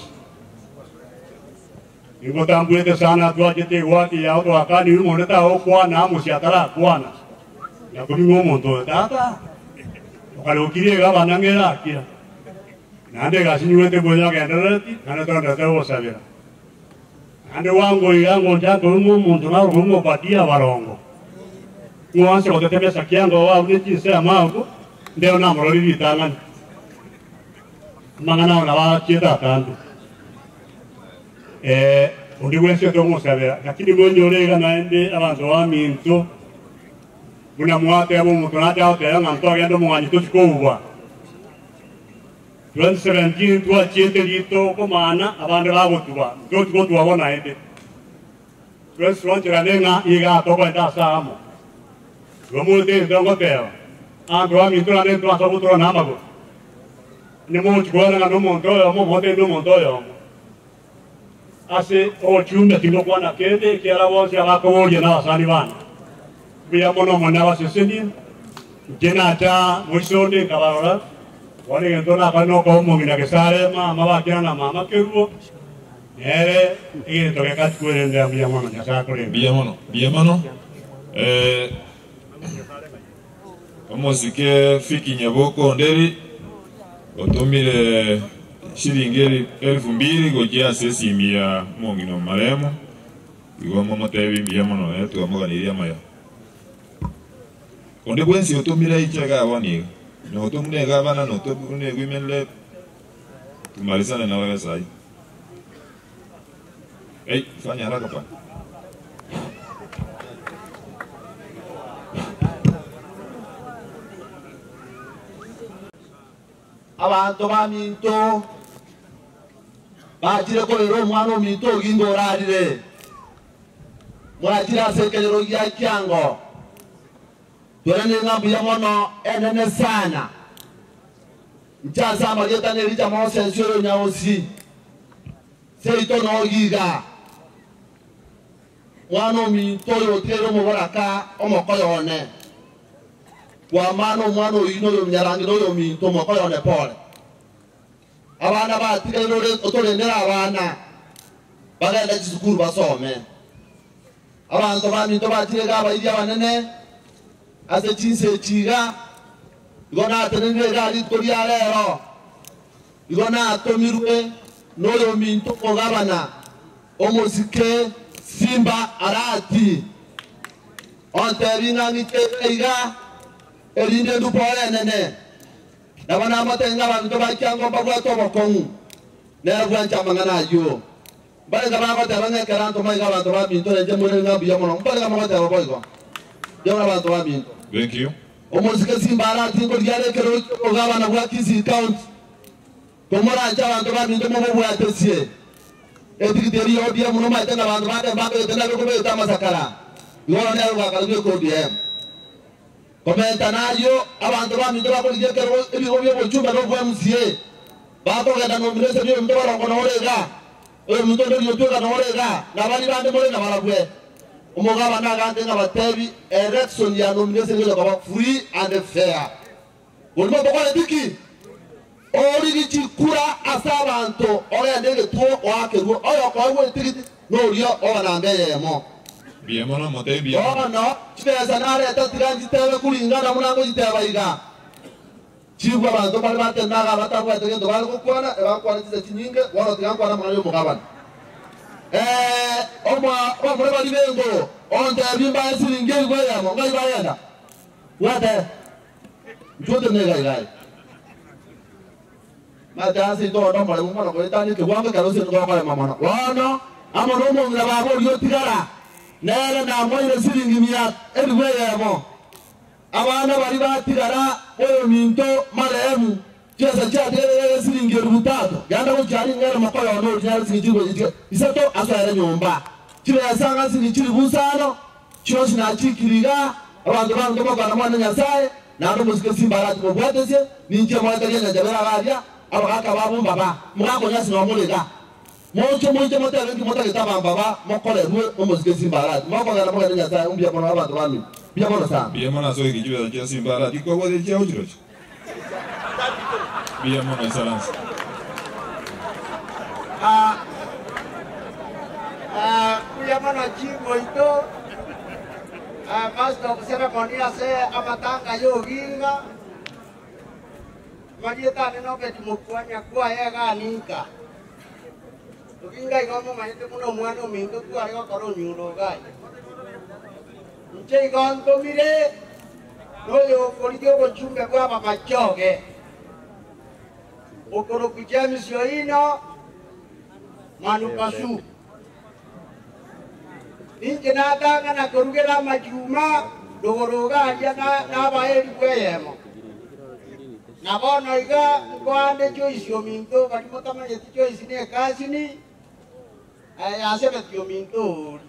ingotambulete sana tuajete wati ya auto akani umoneta okwa na Amos yatara kwana ya kuningo monto tata ukalokirie gaba nangera kira nande gasinyuete boya kendereti nane tonda tewo sabira ande wango yango jako umu muntu na rumo patia barongo mwanse otete sakiango wa uniti se amako ndeo na mroli vitanga mangana na wa cheta tanto eh undi wense tomo sabira lakini gonyo lega naende abantu wa minto una muate abo muntu na tao te nganto agendo mwanyi tuchikowa twenty seventeen tuwa chete lito komana abande bagotuba ndoto gotu wabona ende twenty twenty ranenga iga toko enda samo gomulte ndongo teo ando ami tora ne tora sabu tora namago ne mo chikwana na no monto yo mo mote no monto yo ase o chumbe tino kwana kede kiara wosi abako woje na wasani bana bia mono mona waseseni jena ta moisone kabarora wale ngentona kano ko mo mina kesare ma mama kiana mama keruo ere ige to ka twere nda bia mono ya sa kore bia mono bia mono eh omuzike fiki nyaboko nderi otomire shiringeri elfu mbili gojia sesi mia mongino maremo igoma matebi bia mono etu amoganiria maya onde bwensi otomire ichaga wani no tumne gavana no tumne women le tumalizane na wewe sasa. Eh, fanya haraka pa. Abantu baminto bajire ko rero mwana minto gindorarire murajira sekelero ya kyango Turane ngambu ya mono enene sana. Nchaza mageta ne rija mo sensoro nyaosi. Seito no giga. Mwano mi toyo tero mo baraka omokoyo one. Kwa mano mwano ino yo mnyarangi no yo mi to mokoyo one pole. Abana ba tigero re otore nera abana. Bagenda chisukuru basome. Abantu ba mi to ba tigega ba iri abanene. Ase chinse chiga igona atenenge gali koria lero igona atomirwe noyo minto kogabana omosike simba arati onterina ngiteiga erinde ndupole nene nabana matenga bantu bakyango bagwa to bokongu nerwa nchamangana yo bale ngaba ko tabanga karanto mai ngaba to ba minto nje mure ngabi ya mono bale ngaba to boygo yo ngaba to ba minto. Thank you. Omuzike simbara tingo lyale kero ogaba na kwa Kisii County. Komora ncha bantu ba minto mo bwa tesie. Etikiteri yo dia muno ma tena bantu ba ba be tena ko be tama sakara. Yo ne wa ka ko dia. Komenta nayo abantu ba minto ba ko lyale kero ebi ko byo chumba no bwa musie. Ba ko ga no mire se byo minto ba ko no orega. O minto ndo yo to ga no orega. Na bali bande mo na balabwe. Umugaba nagande ngabatebi election ya nomination yo baba free and fair. Ulimo bokole tiki. Ori gichikura asabanto ore ndege tuo wake ruo oyo kwa wewe tiki no rio ona ngeye mo. Biemo no mote biemo. Oh no, chipesa na leta tiranji tebe kulingana munango jiteba iga. Chibwa bantu bali bate naga batabwa tege ndo bali kukwana eba kwa ntize chinyinge wano tigangwa na mwana mugabana. Eh, oma omure bali bengo onde bimba esilinge gwe mo ngai bayenda wate njote ne gai gai mata asi to ndo mole mo ko tani ke wange karo se ngo ko mama no wana ama nomo ngila babo yo tigara nere na moire siringi mia elwe yemo abana bari batigara oyo minto maremu Jesa chate siringi rubutato yanda ko cyari ngara makoyo no cyari singigo isato asara nyomba kire yasanga singi kiri busano cyose na chikiriga abantu bantu bagana mwana nyasaye nando musike simbarati mu bwatese ninje mwana kanya jabera baria abaka babumba ba murako nyasi no mulega mocho mocho mota ngi mota kitaba baba mokole ruwe musike simbarati moko ngana mwana nyasaye umbia mwana abantu bami bia mwana sana bia mwana so ikijiwe za simbarati kwa wale chao jirocho bia mwana excellence ah ah bia mwana chimbo ito ah master kusema konia se amatanga yoginga Marieta neno beti mukwanya kwa yega ninka Ukinga ikomo manite muno mwana mingo kwa yega karo nyulo gai Nche ikonto mire Noyo kolikio kochumbe kwa papachoge Okoro kujamis yoino Manupasu Ninche natanga na korugela majuma Dogoroga aja na nabaeli kweyemo Nabono iga kwande choice yominto Kadimo tama yeti choice ni ekasini Asebet yominto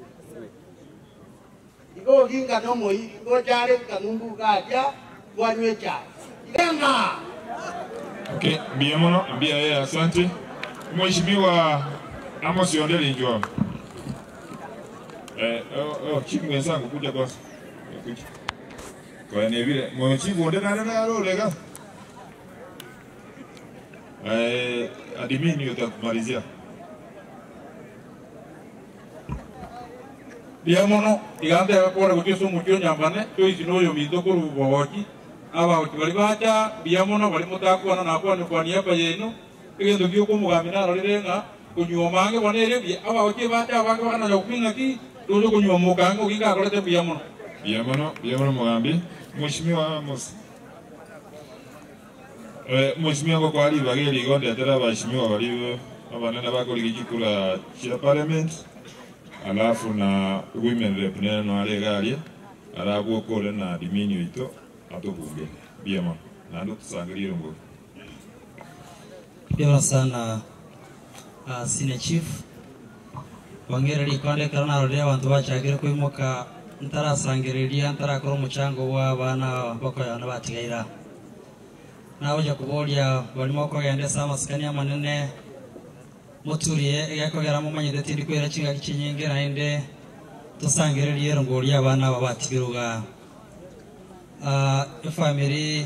Igo ginga no moi Igo jare kanungu gaja Wanywe cha Igenga Okay, bia mono, bia ya asante. Mheshimiwa Amos Yondeli njoo. Eh, oh, oh, chifu mwenzangu kuja kwanza. Kuja. Kwa ni vile, mchifu onde na na rolega. Eh, adimini utakumalizia. Bia mono, igande akora kuteso mutyo nyambane, to isinoyo mitoko ruboki. Aba bali bacha biamono bali mutakwana nakwane kwa niaba yenu egendo giyo kumugamina rolenga kunyomange bonere bi aba oche bacha abange bakana yokupinga ki dozo kunyomokango kinga kolete biamono biamono biamono mugambi mheshimiwa Amos eh mheshimiwa kwa kwali bageli gonde atara bashimiwa bali abanana bakoli gikikula cha parliament alafu na women rep neno alegalia arabu kole na diminio ito Ato bunge, biema, nando tusangiliro ngo. Biema sana uh, sine chief. Wangere likonde karana rodea wantu wachagire kuimoka ntara sangiriria ntara koro muchango wa bana bako ya nabatigaira. Na oja kubolia walimoko yande sama skania manene muturie yako gara mumanye detindi kwera chinga kichinyinge na inde tusangiriria ngolia bana babatigiruga. Uh, family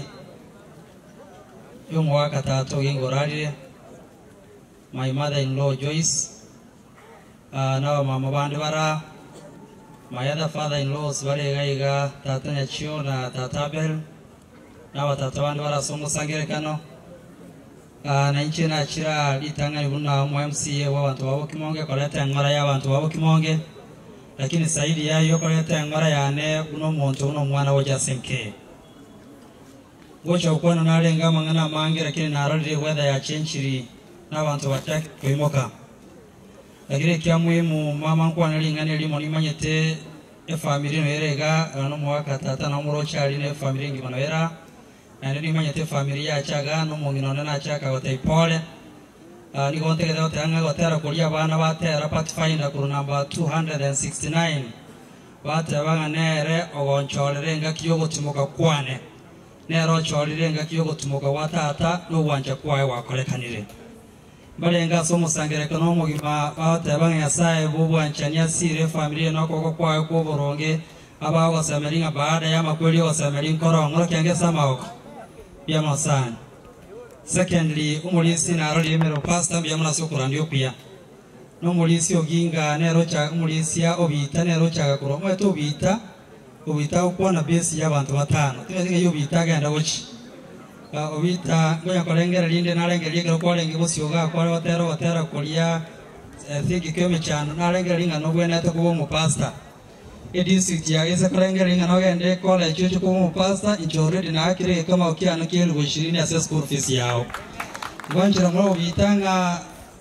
yung waka tato gingorari my mother-in-law Joyce uh, now mama bandi bara my other father-in-laws bari gaiga tata Nyachio na tata Bel now tata bandi bara somo sangere kano uh, na inchi na chira litanga ibuna mu M C A wa bantu babo kimonge koleta ngara ya bantu babo kimonge lakini saidi ya yo koleta ngara yane uno muntu uno mwana woja senke gocha ukwana nalenga mangana mange lakini narali weather ya chenchiri na bantu bataki kuimoka lakini kya muhimu mama nkwana lingane limo nimanyete e family no erega no mwaka tata na murocha ali ne family ngimano era na nimanyete family ya chaga no mungino na chaka wataipole Uh, ni konte kada otanga otera kulia bana batera pathfinder kuru number two hundred sixty-nine bata banga nere ogonchorere nga kiyogo timoka kwane nero chorere nga kiyogo timoka watata no wanja kwae wakolekanire balenga somo sangere kono mugima bata banga yasaye bubu anchania sire familia no koko kwae ko boronge aba wasameringa baada ya makweli wasameringa korongo kenge samako bia masana. Secondly, umulisi na aroli emero pastor biyamuna sokura ndiyo kuya. No umulisi oginga nero cha umulisi ya obita nero cha kuro. Mweto obita, obita ukuwa na base ya bantu watano. Tina tinga yu obita ganda uchi. Uh, obita, ngoya kolengere linde na lengere lingere kwa lengi bosi yoga kwa watera watera kulia. Thiki kyo michano na lengere linga nogwe neto kuwa mu pastor. E district ya gese kolengere linga nogwe nde kola chuchu kuwa mu pastor. Inchoredi na akire kama ukia anukia lugu ishirini ya school fees yao. Gwanchira mwa obitanga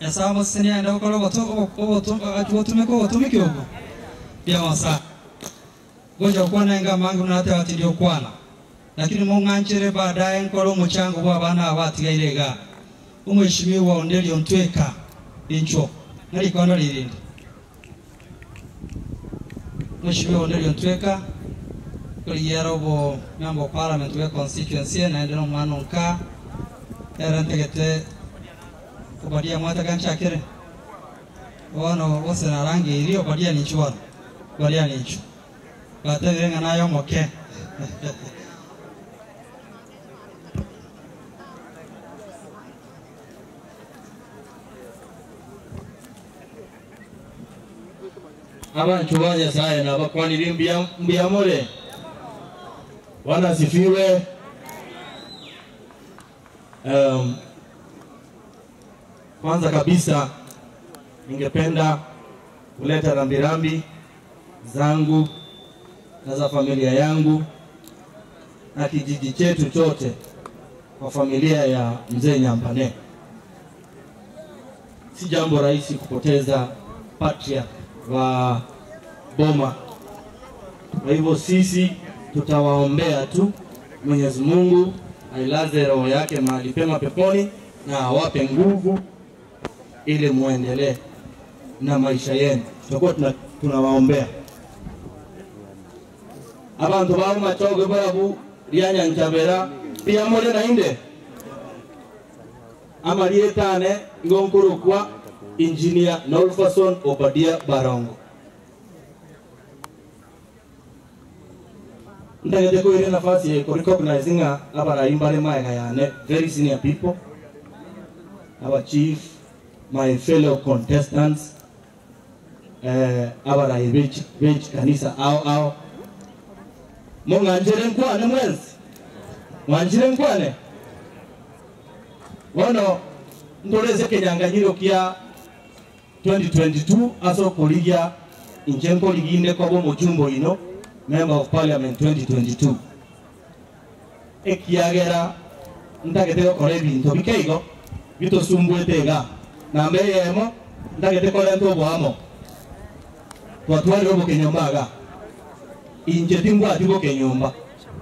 esa musini enda ukolo goto obotum atuotume ko otumike obo dia wasa goja kwana inga mangu na hata ati ndio kwana lakini munganchere baadaye nkolo muchango bwa bana abatigairega umweshimiwa Onderi Ontweka incho nali kondo lirindi Mheshimiwa Onderi Ontweka kuliyero bo member parliament we constituency na ndino mwana nka era ntegete kubadia mwata kancha kire wono wose na rangi iliyo badia ni chwana badia ni chu batevire nganayo moke abantu banya saya na bakwani mbia mbia mole wana sifiwe. Um, kwanza kabisa ningependa kuleta rambirambi zangu na za familia yangu na kijiji chetu chote kwa familia ya mzee Nyampane. Si jambo rahisi kupoteza patria wa Boma. Kwa hivyo sisi tutawaombea tu Mwenyezi Mungu ailaze roho yake mahali pema peponi na awape nguvu ili muendelee na maisha yenu. Tutakuwa tunawaombea. Abantu bawo machoge barabu lyanya nchabera pia mole na inde amalietane ngonkuru kwa engineer Nolfason Obadia Barongo. Ndagete ko ile nafasi ya recognizing abara imbale maega yane very senior people, our chief, my fellow contestants, eh abara ibich bench kanisa au au monga njere nkwane mwenzi mwanjire nkwane wono ndoleze kenyanganyiro kia twenty twenty-two aso koligia injengo liginde kwa bomo jumbo ino member of parliament twenty twenty-two ekiagera ndagete ko kore bintu bikeigo bito sumbwetega na mbeyemo ndagete ko lento boamo twatwali obo kenyombaga inje tingwa atibo kenyomba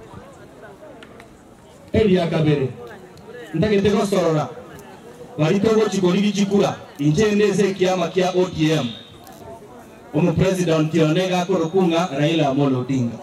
eli akabere ndagete ko sorora walitogo chikoligi chikula inje ndeze kiama kia O D M omu president yonega korokunga Raila Amolo Odinga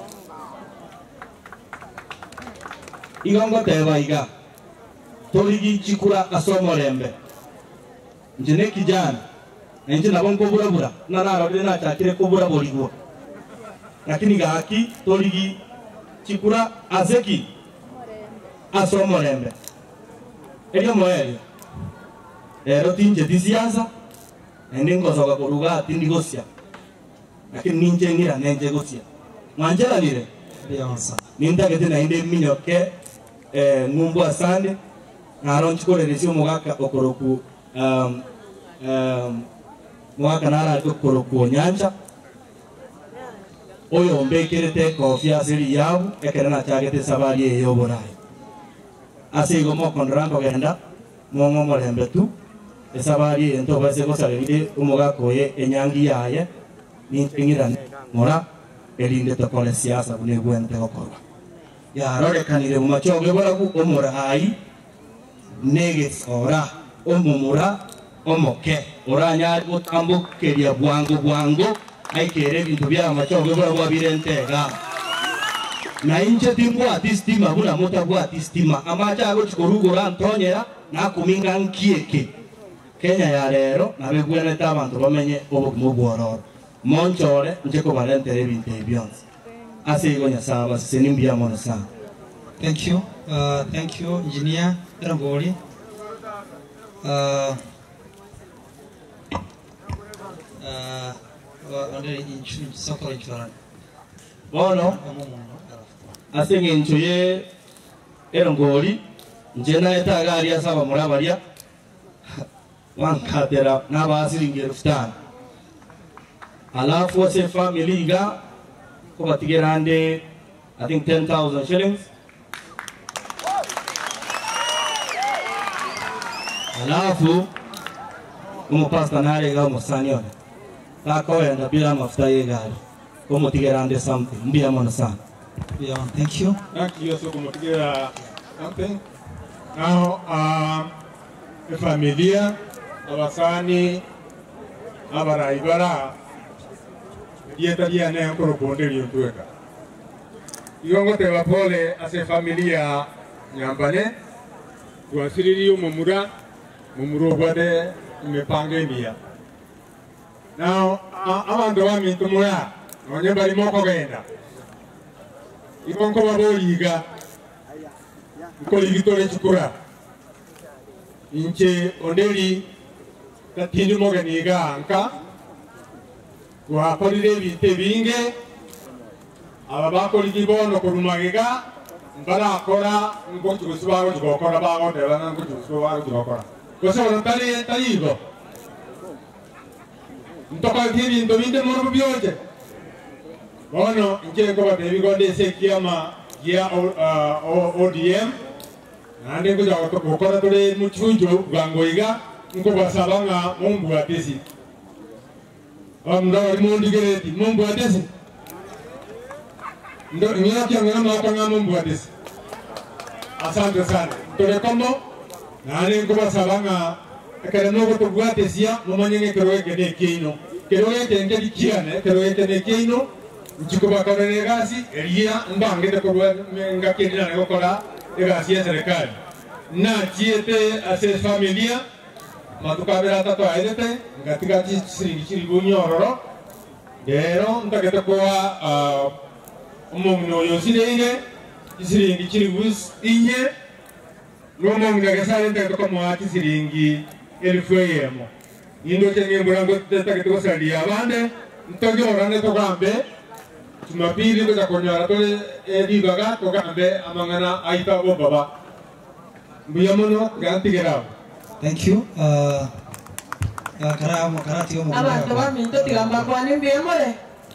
igongo teba iga toligi chikula asomo lembe njene kijana nje nabonko burabura na narode na chakire kubura boligo lakini gaki toligi chikula azeki asomo lembe elio moelio ero tinje disiasa endingo soga kuruga tindigosia lakini ninje ngira nenje gosia mwanjela nire Beyonsa ninda gete na inde minyoke eh ngumbu asande na aronchi kole resio mugaka okoroku um um mwaka nara okoroku nyanja oyo mbekerete kofia siri yabu ekerana chagete sabari eyo borai asigo mo konrango genda mongo molembe tu esabari ento base ko salire umugako ye enyangi yaye ningira mora elinde to kole siasa bune gwente okorwa ya rore kanire mu machoge bora ku omora ai nege ora omumura omoke oranya mutambo keria bwango bwango aikere bintu bya machoge bora bwa birentega na inje timbo atistima buna mota bwa atistima amacha ago chikorugo rantonyera na kuminga nkieke Kenya ya lero na begwene tabantu bamenye obugumu bwororo monchore njeko balentere binte byonse asigo nyasaba sinimbia mono sana. Thank you, uh, thank you, engineer Rangoli. Uh, uh, under inchu sokoro insurance. Bono asinge inchuye Rangoli njena etagari asaba murabaria wankatera nabasiringe ruftan. Alafu wase family ga ko batigerande I think ten thousand shillings. Alafu umupasta narega umusani one takawenda bila mafuta y'egari umutigera something mbia mono sana. Yeah, thank you. Thank you so kumutigera something. Now, um, the familia abasani abaraibara dieta dia ne ankoro bondeli ontueka. Iyongo te pole ase familia nyambane tuasiriri umumura mumuro bade imepange mia. Now, abantu bami tumura onye bali moko genda. Ikonko baboliga nkoli vitore chukura. Inche ondeli tatini moganiga anka wa polide vite binge ababako likibono kurumagega mbara akora ngochi kusubaro chukokora bago debana ngochi kusubaro chukokora kosa wantali talibo ntoka kiri ndominde moro bioje bono inche ko badevi gonde sekiama ya O D M nande ko jago to kokora tole muchunjo gangoiga nko basabanga mumbu atesi amda mundi gereti mumbu atesi ndo ngira kya ngana makanga mumbu atesi asante sana tole komo nande ko basabanga akara no ko to atesi mumanyenge keroke ne keino keroke ngedi kiane keroke ne keino Chikuba kona negasi, elia mbange de korwa ngakeni na ngokora negasi ya serikali. Na chiete ase familia matukabera tato aidete ngatika chiri chiri bunyororo. Dero ntakete kwa umumno yosire ine chiri chiri bus inye nomo ngakesale ntakete kwa mwati siringi elfu yemo. Indo chenge murango takete kwa sali abande ntojo orane to gambe Tumapili ko takonyara tole edi baga to kambe amangana aita bo baba. Mbiyamono ganti gerao. Thank you. Uh, uh kara mo kara tiyo mo. Abantu baminto tigamba kwa nimbiyamole.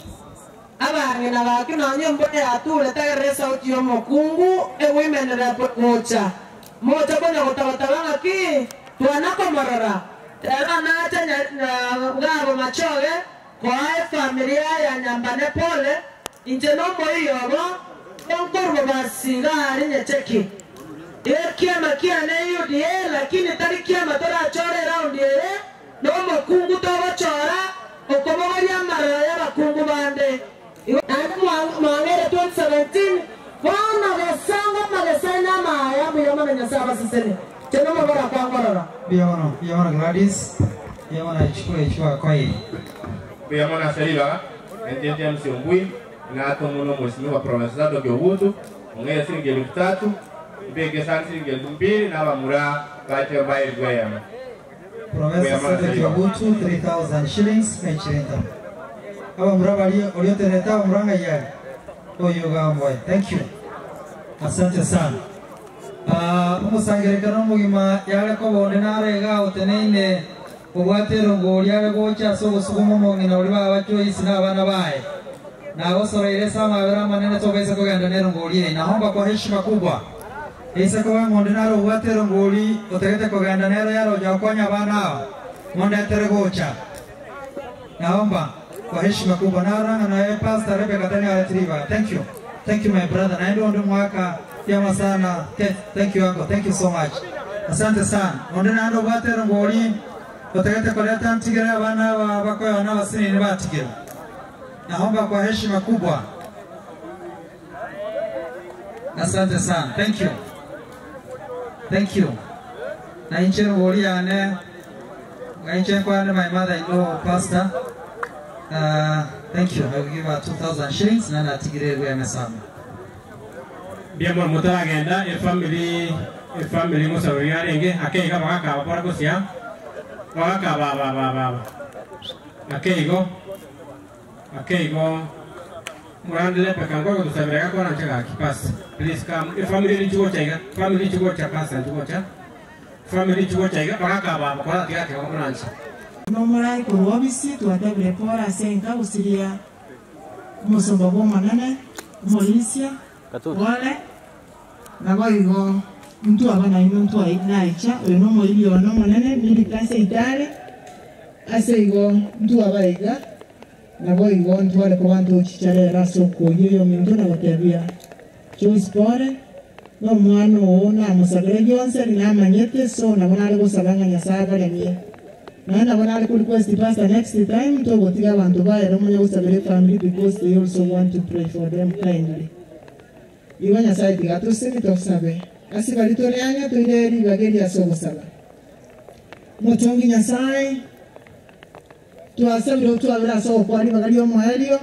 Abange na baki na nyombo ya atule tageresa utiyo mokungu e women rep mocha. Mocha bona gotabatabanga ki tuanako marara. Tera na tanya ngabo machoge kwa familia ya nyambane pole. Inje no moi yobo enkorbo basinga ari nyecheki ekia makia ne yudie lakini tari kia matora chore round ere no makungu to bachora okomoria maraya bakungu bande and mwangere twenty seventeen wana gasango magasana maya biyama nyasaba sisene teno mabara kwa ngorora biyama biyama Gladys biyama chukua chukua koi biyama seliba entende msimbui na tomuno mheshimiwa profesa Dogo Obutu ongea shilingi elfu tatu ibege sana shilingi elfu mbili na bamura kati ya bayi gwema Profesa Dogo Obutu three thousand shillings mechirenta aba muraba ali olioteneta muranga ya oyo gamboy. Thank you, asante sana. Ah umusangerekano mugima yale ko bone narega oteneine obwatero ngo yale gocha so gusugumo mongina oli baba choice na bana bae na osoro ile sama abera manene tobeza kuganda nero ngoli naomba kwa heshima kubwa isa kwa mondinaro watero ngoli otegete kuganda nero yaro jakonya bana monde teregocha naomba kwa heshima kubwa naranga na pastor Rebecca Tani Alitriva. Thank you, thank you my brother na ndio ndo mwaka yama sana. Thank you uncle, thank you so much, asante sana. Mondinaro watero ngoli otegete koleta ntigera bana bako bana basini ni batigera. Naomba kwa heshima kubwa. Asante sana. Thank you. Thank you. Na inche ngoli ane. Na inche kwa ane my mother-in-law pastor. Uh, thank you. I will give her two thousand shillings na natigire rwe mesama. Biamo mutara agenda e family e family mo sawriya renge ake ka baka ka para ko sia. Baka ka ba ba ba ba. Ake go Okay, go. Murandile pekango ko sabrega ko nan chaka kipas. Please come. If family ni chugo chaiga, family chugo chaka san chugo cha. Family chugo chaiga para ka ba ko ra tiga ko nan cha. No murai ko obisi tu ate prepara senka usiria. Musombo bo manane, Mauricia. Wale. Na go igo mtu abana ino mtu aina icha, no moili ono manane, mili class itale. ase igo ntu abaiga nabo igo ntware ku bantu chicharera soko yo mintu na gotebia Joyce Pore no mwana ona musagere yonse na manyete so na bona ari gusabanga nyasaba remie na na bona ari ku request pastor next time to gotiga abantu ba ero munye gusabere family because they also want to pray for them kindly iwa nyasai tiga to sini to sabe asi balitori anya to ile ri bageri asogo sala motongi nyasai tu asabiro tu abira so kwa ri bagari o mwaelio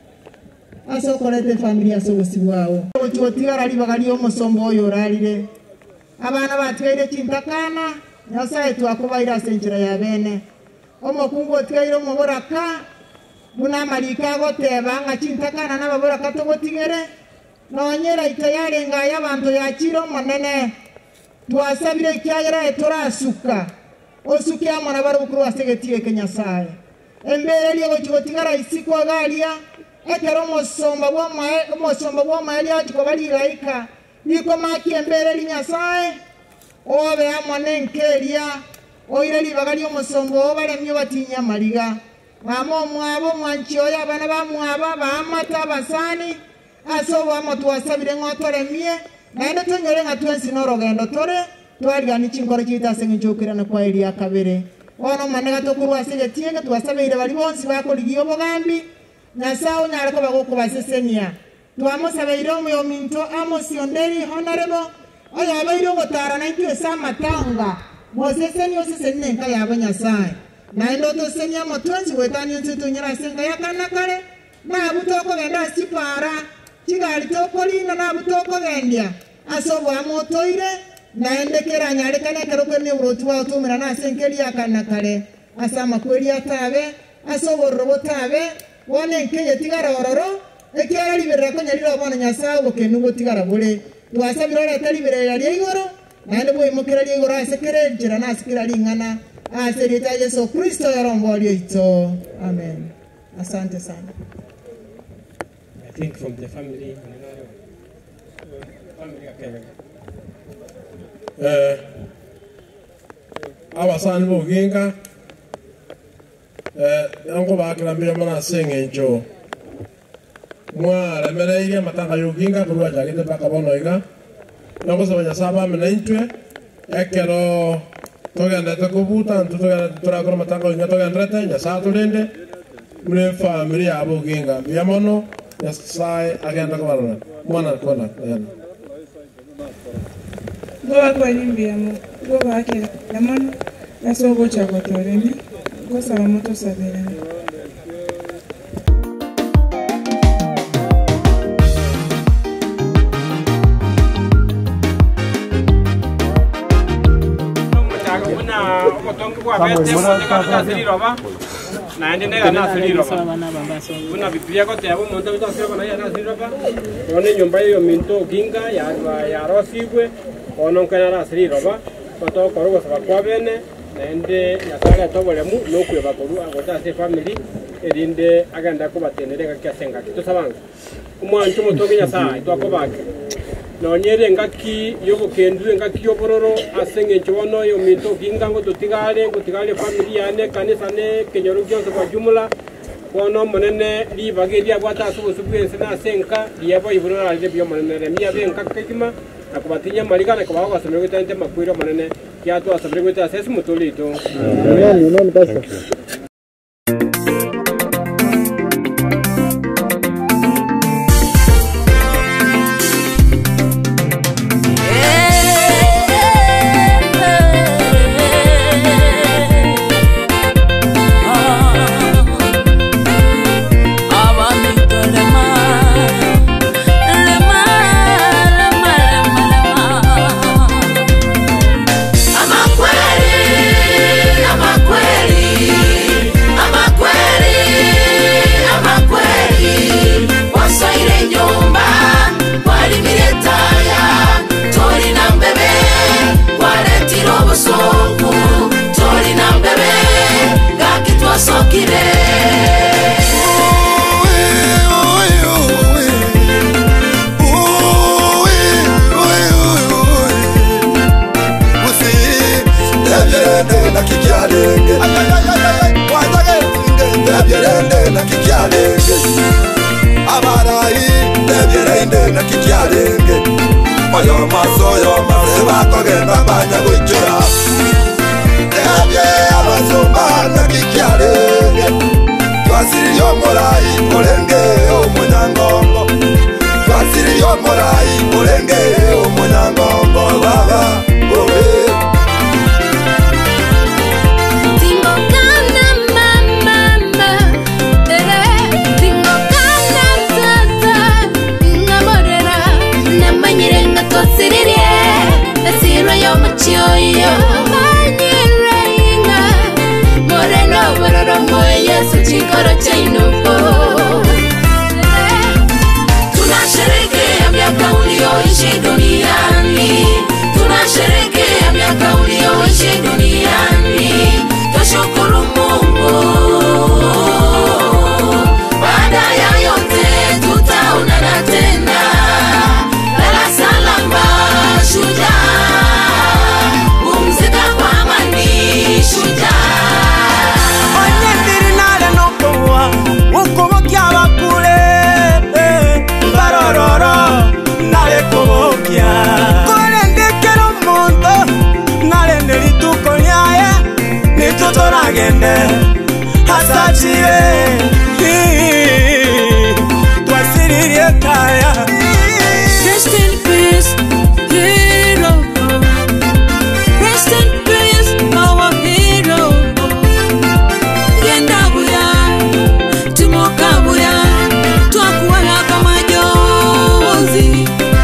aso kolete familia so gosiwao otigotigara ri bagari o musombo oyo rarire abana batweire chintakana nyasaye twakubaira senjira ya bene omokungu otweire omoboraka buna marika goteba nga chintakana n'ababoraka togotigere nonyera itayare ngaya abantu yakiro monene twasabire kyagera turasuka osukia mwana barukuru asegetige kenyasaye embere liyo chigotigara isiko galia ekero mosomba bwa mae mosomba bwa mae ya chikobali raika niko maki embere linyasaye obe amone nkeria oire libagali omosombo balemye batinya maliga mama mwabo mwanchi oya bana bamwaba bamata basani aso wa motu wasabire ngotoremie naende tonyore nga twensi norogendo tore twarigani chinkoro chitase ngichukirana kwa ili ya kabere ono manega tokurwa sege tienge twasabire bali bonsi bakoligiyo bogambi nasao nyarako bagoko basesenia twamusabire omuyo minto Amos Onderi honorable oya abairo gotara na itwe sama tanga moseseni oseseni nka yabo nyasaye naende otosenia motwensi wetani onse tonyera senga yakana kare na butoko genda sipara chigali tokolina na butoko gendia asobo amotoire naende kera nyare kana kero kwene urotwa otumira na senkeli yakana kare asama kweli atabe asobo robotabe wone nkeye tigara ororo ekyara libera ko nyarira bana nyasawo kenugo tigara bole twasabira leta libera yali igoro naende boy mukira li igoro asekere jira na asikira lingana aserita Yesu Kristo yarombo ito amen. Asante sana. I think from the family family akebe eh abasani boginga eh yango bakirambira mana sengenjo mwa remereire matanga yoginga kurwa jagite baka bono iga yango sabanya saba menentwe ekero togenda takubuta ntugenda turakora matanga yoginga togenda rete nyasa tulende mure family abo ginga biamono nyasai agenda kubarana mwana kona yana goba kwalimbiyamo goba akela yamono nasogo chakotoremi gosaba moto sabelani naende nega nasiriroba una biblia ko tebo monta bito sero na ya nasiriroba one nyumba yo minto ginga ya ya rosibwe ono kana nasiriroba to korogo saba kwa bene naende nyasala to bolemu no kweba koru agota se family erinde aganda ko batenere ga kyasenga kito sabanga umwantu mutoge nyasa to akobake nonyere ngaki yobukendu ngaki yobororo asenge nchono yo minto ginga ngo tutigale ngo tigale familia yane kanisa ne kenyoro gyose kwa jumla kono monene libageria gwata subu subu ensena senka liyabo iburora ali byo monene miya benka kakima akubatinya malika na kwa wasomero gitante makwiro monene kyatu asomero gitante sesi mutolito amen none basa Ama kweli moyo masoyo maseba kogenda banya guchura Ebye abasumba nakikyalenge Twasiri yo morai mulenge omunyangongo Twasiri yo morai mulenge omunyangongo baba obe Tingo kana mama eh tingo kana tata ngamorera namanyirenga tosiririe asira yo machioyo manyirenga moreno bororo moyo suchikoro chainopo tunasherehekea miaka ulioishi duniani tunasherehekea miaka ulioishi duniani tushukuru Mungu baada ya yote tutaonana tena lala salama shujaa pumzika kwa amani shujaa onye ndiri nale nokowa ukubokya bakule barororo nale kubokya kole ndekero muntu nale nelituko lyaye nitutoragende hasachire twasiririe kaya Rest in peace, hero. Rest in peace, our hero. Genda buya, tumoka buya, twakuwala kama jozi.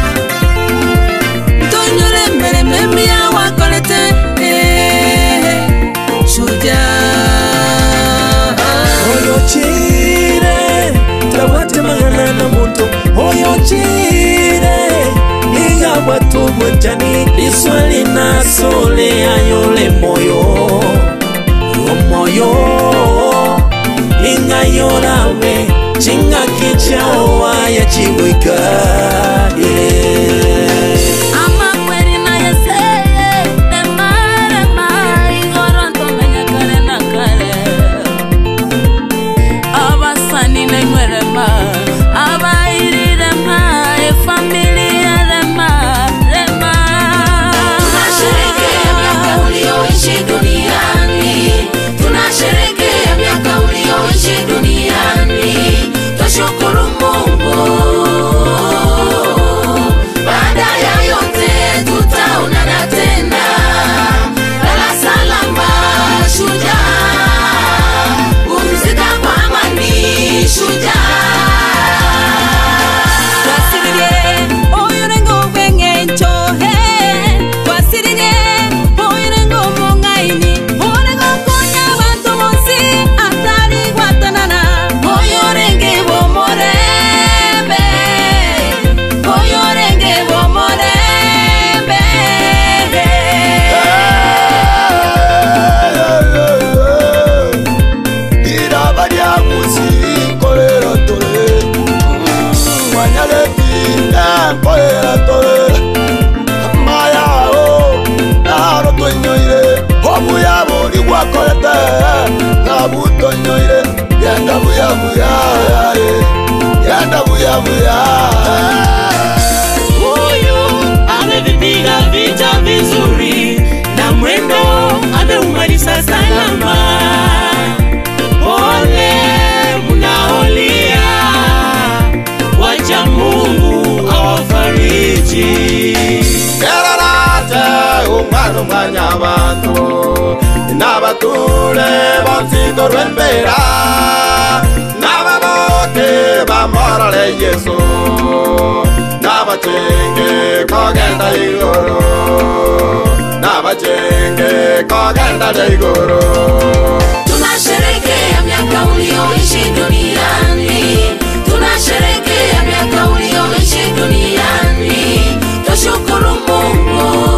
Tonyole mbele memia wakolete, eh, shujaa. Oyo chire, tawate magana na muntu. Oyo chire, inga watu mwenjani. Liswali na sole ayole moyo. Yo moyo, inga yorawe. Chinga kichao waya chiwika. Yeah. Ama kweli na yese, rema rema, igoro ntomenya kare na kare. Abasani na ngwerema, abairi rema, e familia rema, rema. tunasherehekea miaka ulioishi duniani tunasherehekea miaka ulioishi duniani tushukuru Mungu baada ya yote tutaonana tena lala salama shujaa pumzika kwa amani shujaa Twasiririe, oyorengo wenge nchohe. Twasiririe, oyorengo mongaini. Orengo konya bantu bonsi, atari guatanana. Oyorenge bomorembe. Oyorenge bomorembe. Irabaria musi kolera tole Wanyale pinga kolera tole Maya o Naro tonyoire Hobu ya bori wakolete Nabu tonyoire Yenda buya buya Yenda buya buya Huyu amevipiga vita vizuri na mwendo ameumaliza salama. Pole mnaolia, wacha Mungu awafariji. Kerarate umwana umwanya abantu Nabature bonsigo rwembera Nababote bamorale Yesu Nabachenge kogenda igoro Nabachenge kogenda igoro tunasherehekea miaka ulioishi duniani tunasherehekea miaka ulioishi duniani tushukuru Mungu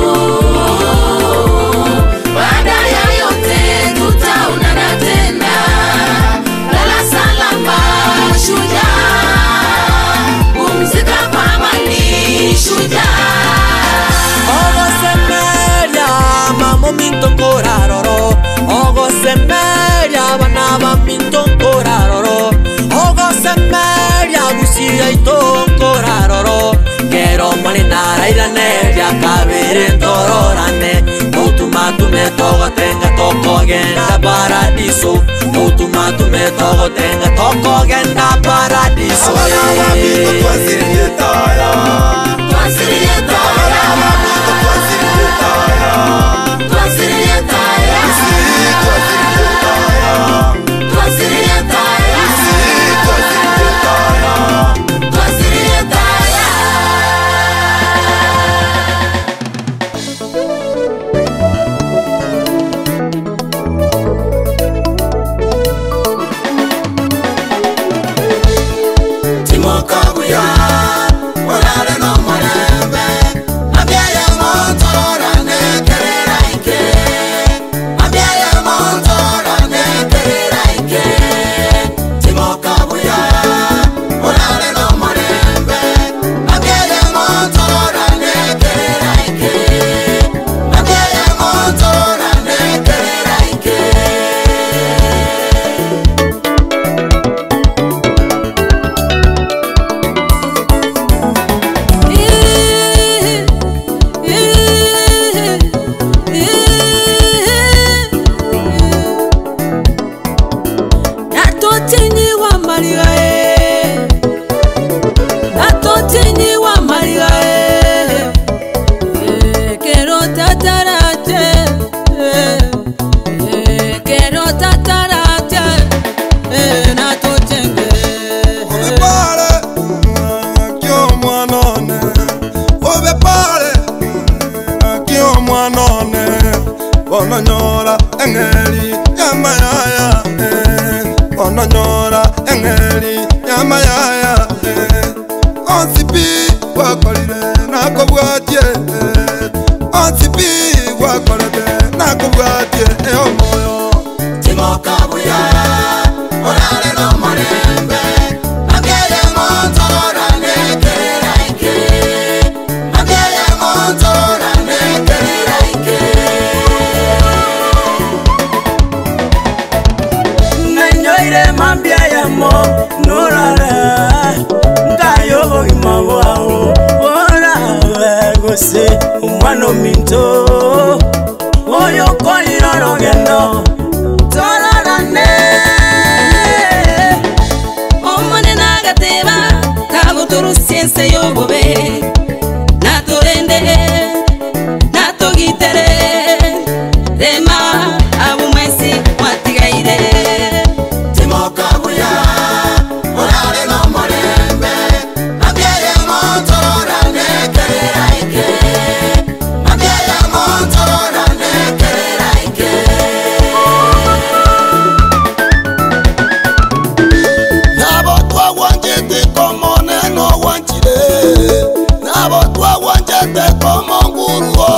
baada ya yote tutaonana tena lala salama shujaa pumzika kwa amani shujaa Ogo semeria mamo minto koraroro. Ogo semeria banaba minto koraroro. Ogo semeria gusia ito koraroro. Quiero marinara Airane ya kabere tororane Nutuma tume togo tenga toko genda paradiso Nutuma tume togo tenga toko genda paradiso Abana mito twasiriye taya Twasiriye taya Twasiriye taya Twasiriye taya Twasiriye taya Twasiriye taya Twasiriye taya Twasiriye taya Timokabuya Olale no marembe Abiaya montora ne kerera ike Abiaya montora ne kerera ike Timokabuya Olale no marembe Abiaya montora ne kerera ike Abiaya montora ne kerera ike Natotini wa Maria e Natotini wa Maria e Kero tatarate e Kero tatarate e Natotenge Ove pare Kyo mwanone Ove pare Kyo mwanone Bono nyora engeli Yamayaya Bono nyora engeli Yamayaya Onsipi wakolire nakobwatie Onsipi wakolire nakobwatie Eo moyo Timokabuya Olale no marembe Abiaya montora ne kerera ike Abiaya montora ne kerera ike Nenyoire mambiaya mo nurare Ngayo imawao Ora gose umwano minto Oyo koiroro gendo Torarane Omone nagateba Kabuturu siense yobobe Natorende Natogitere Rema abumesi watigaire Timokabuya Olale no marembe Abiaya montora ne kerera ike Abiaya montora ne kerera ike Nabo twa wanjete komo neno wanchile Nabo twa wanjete komo nguru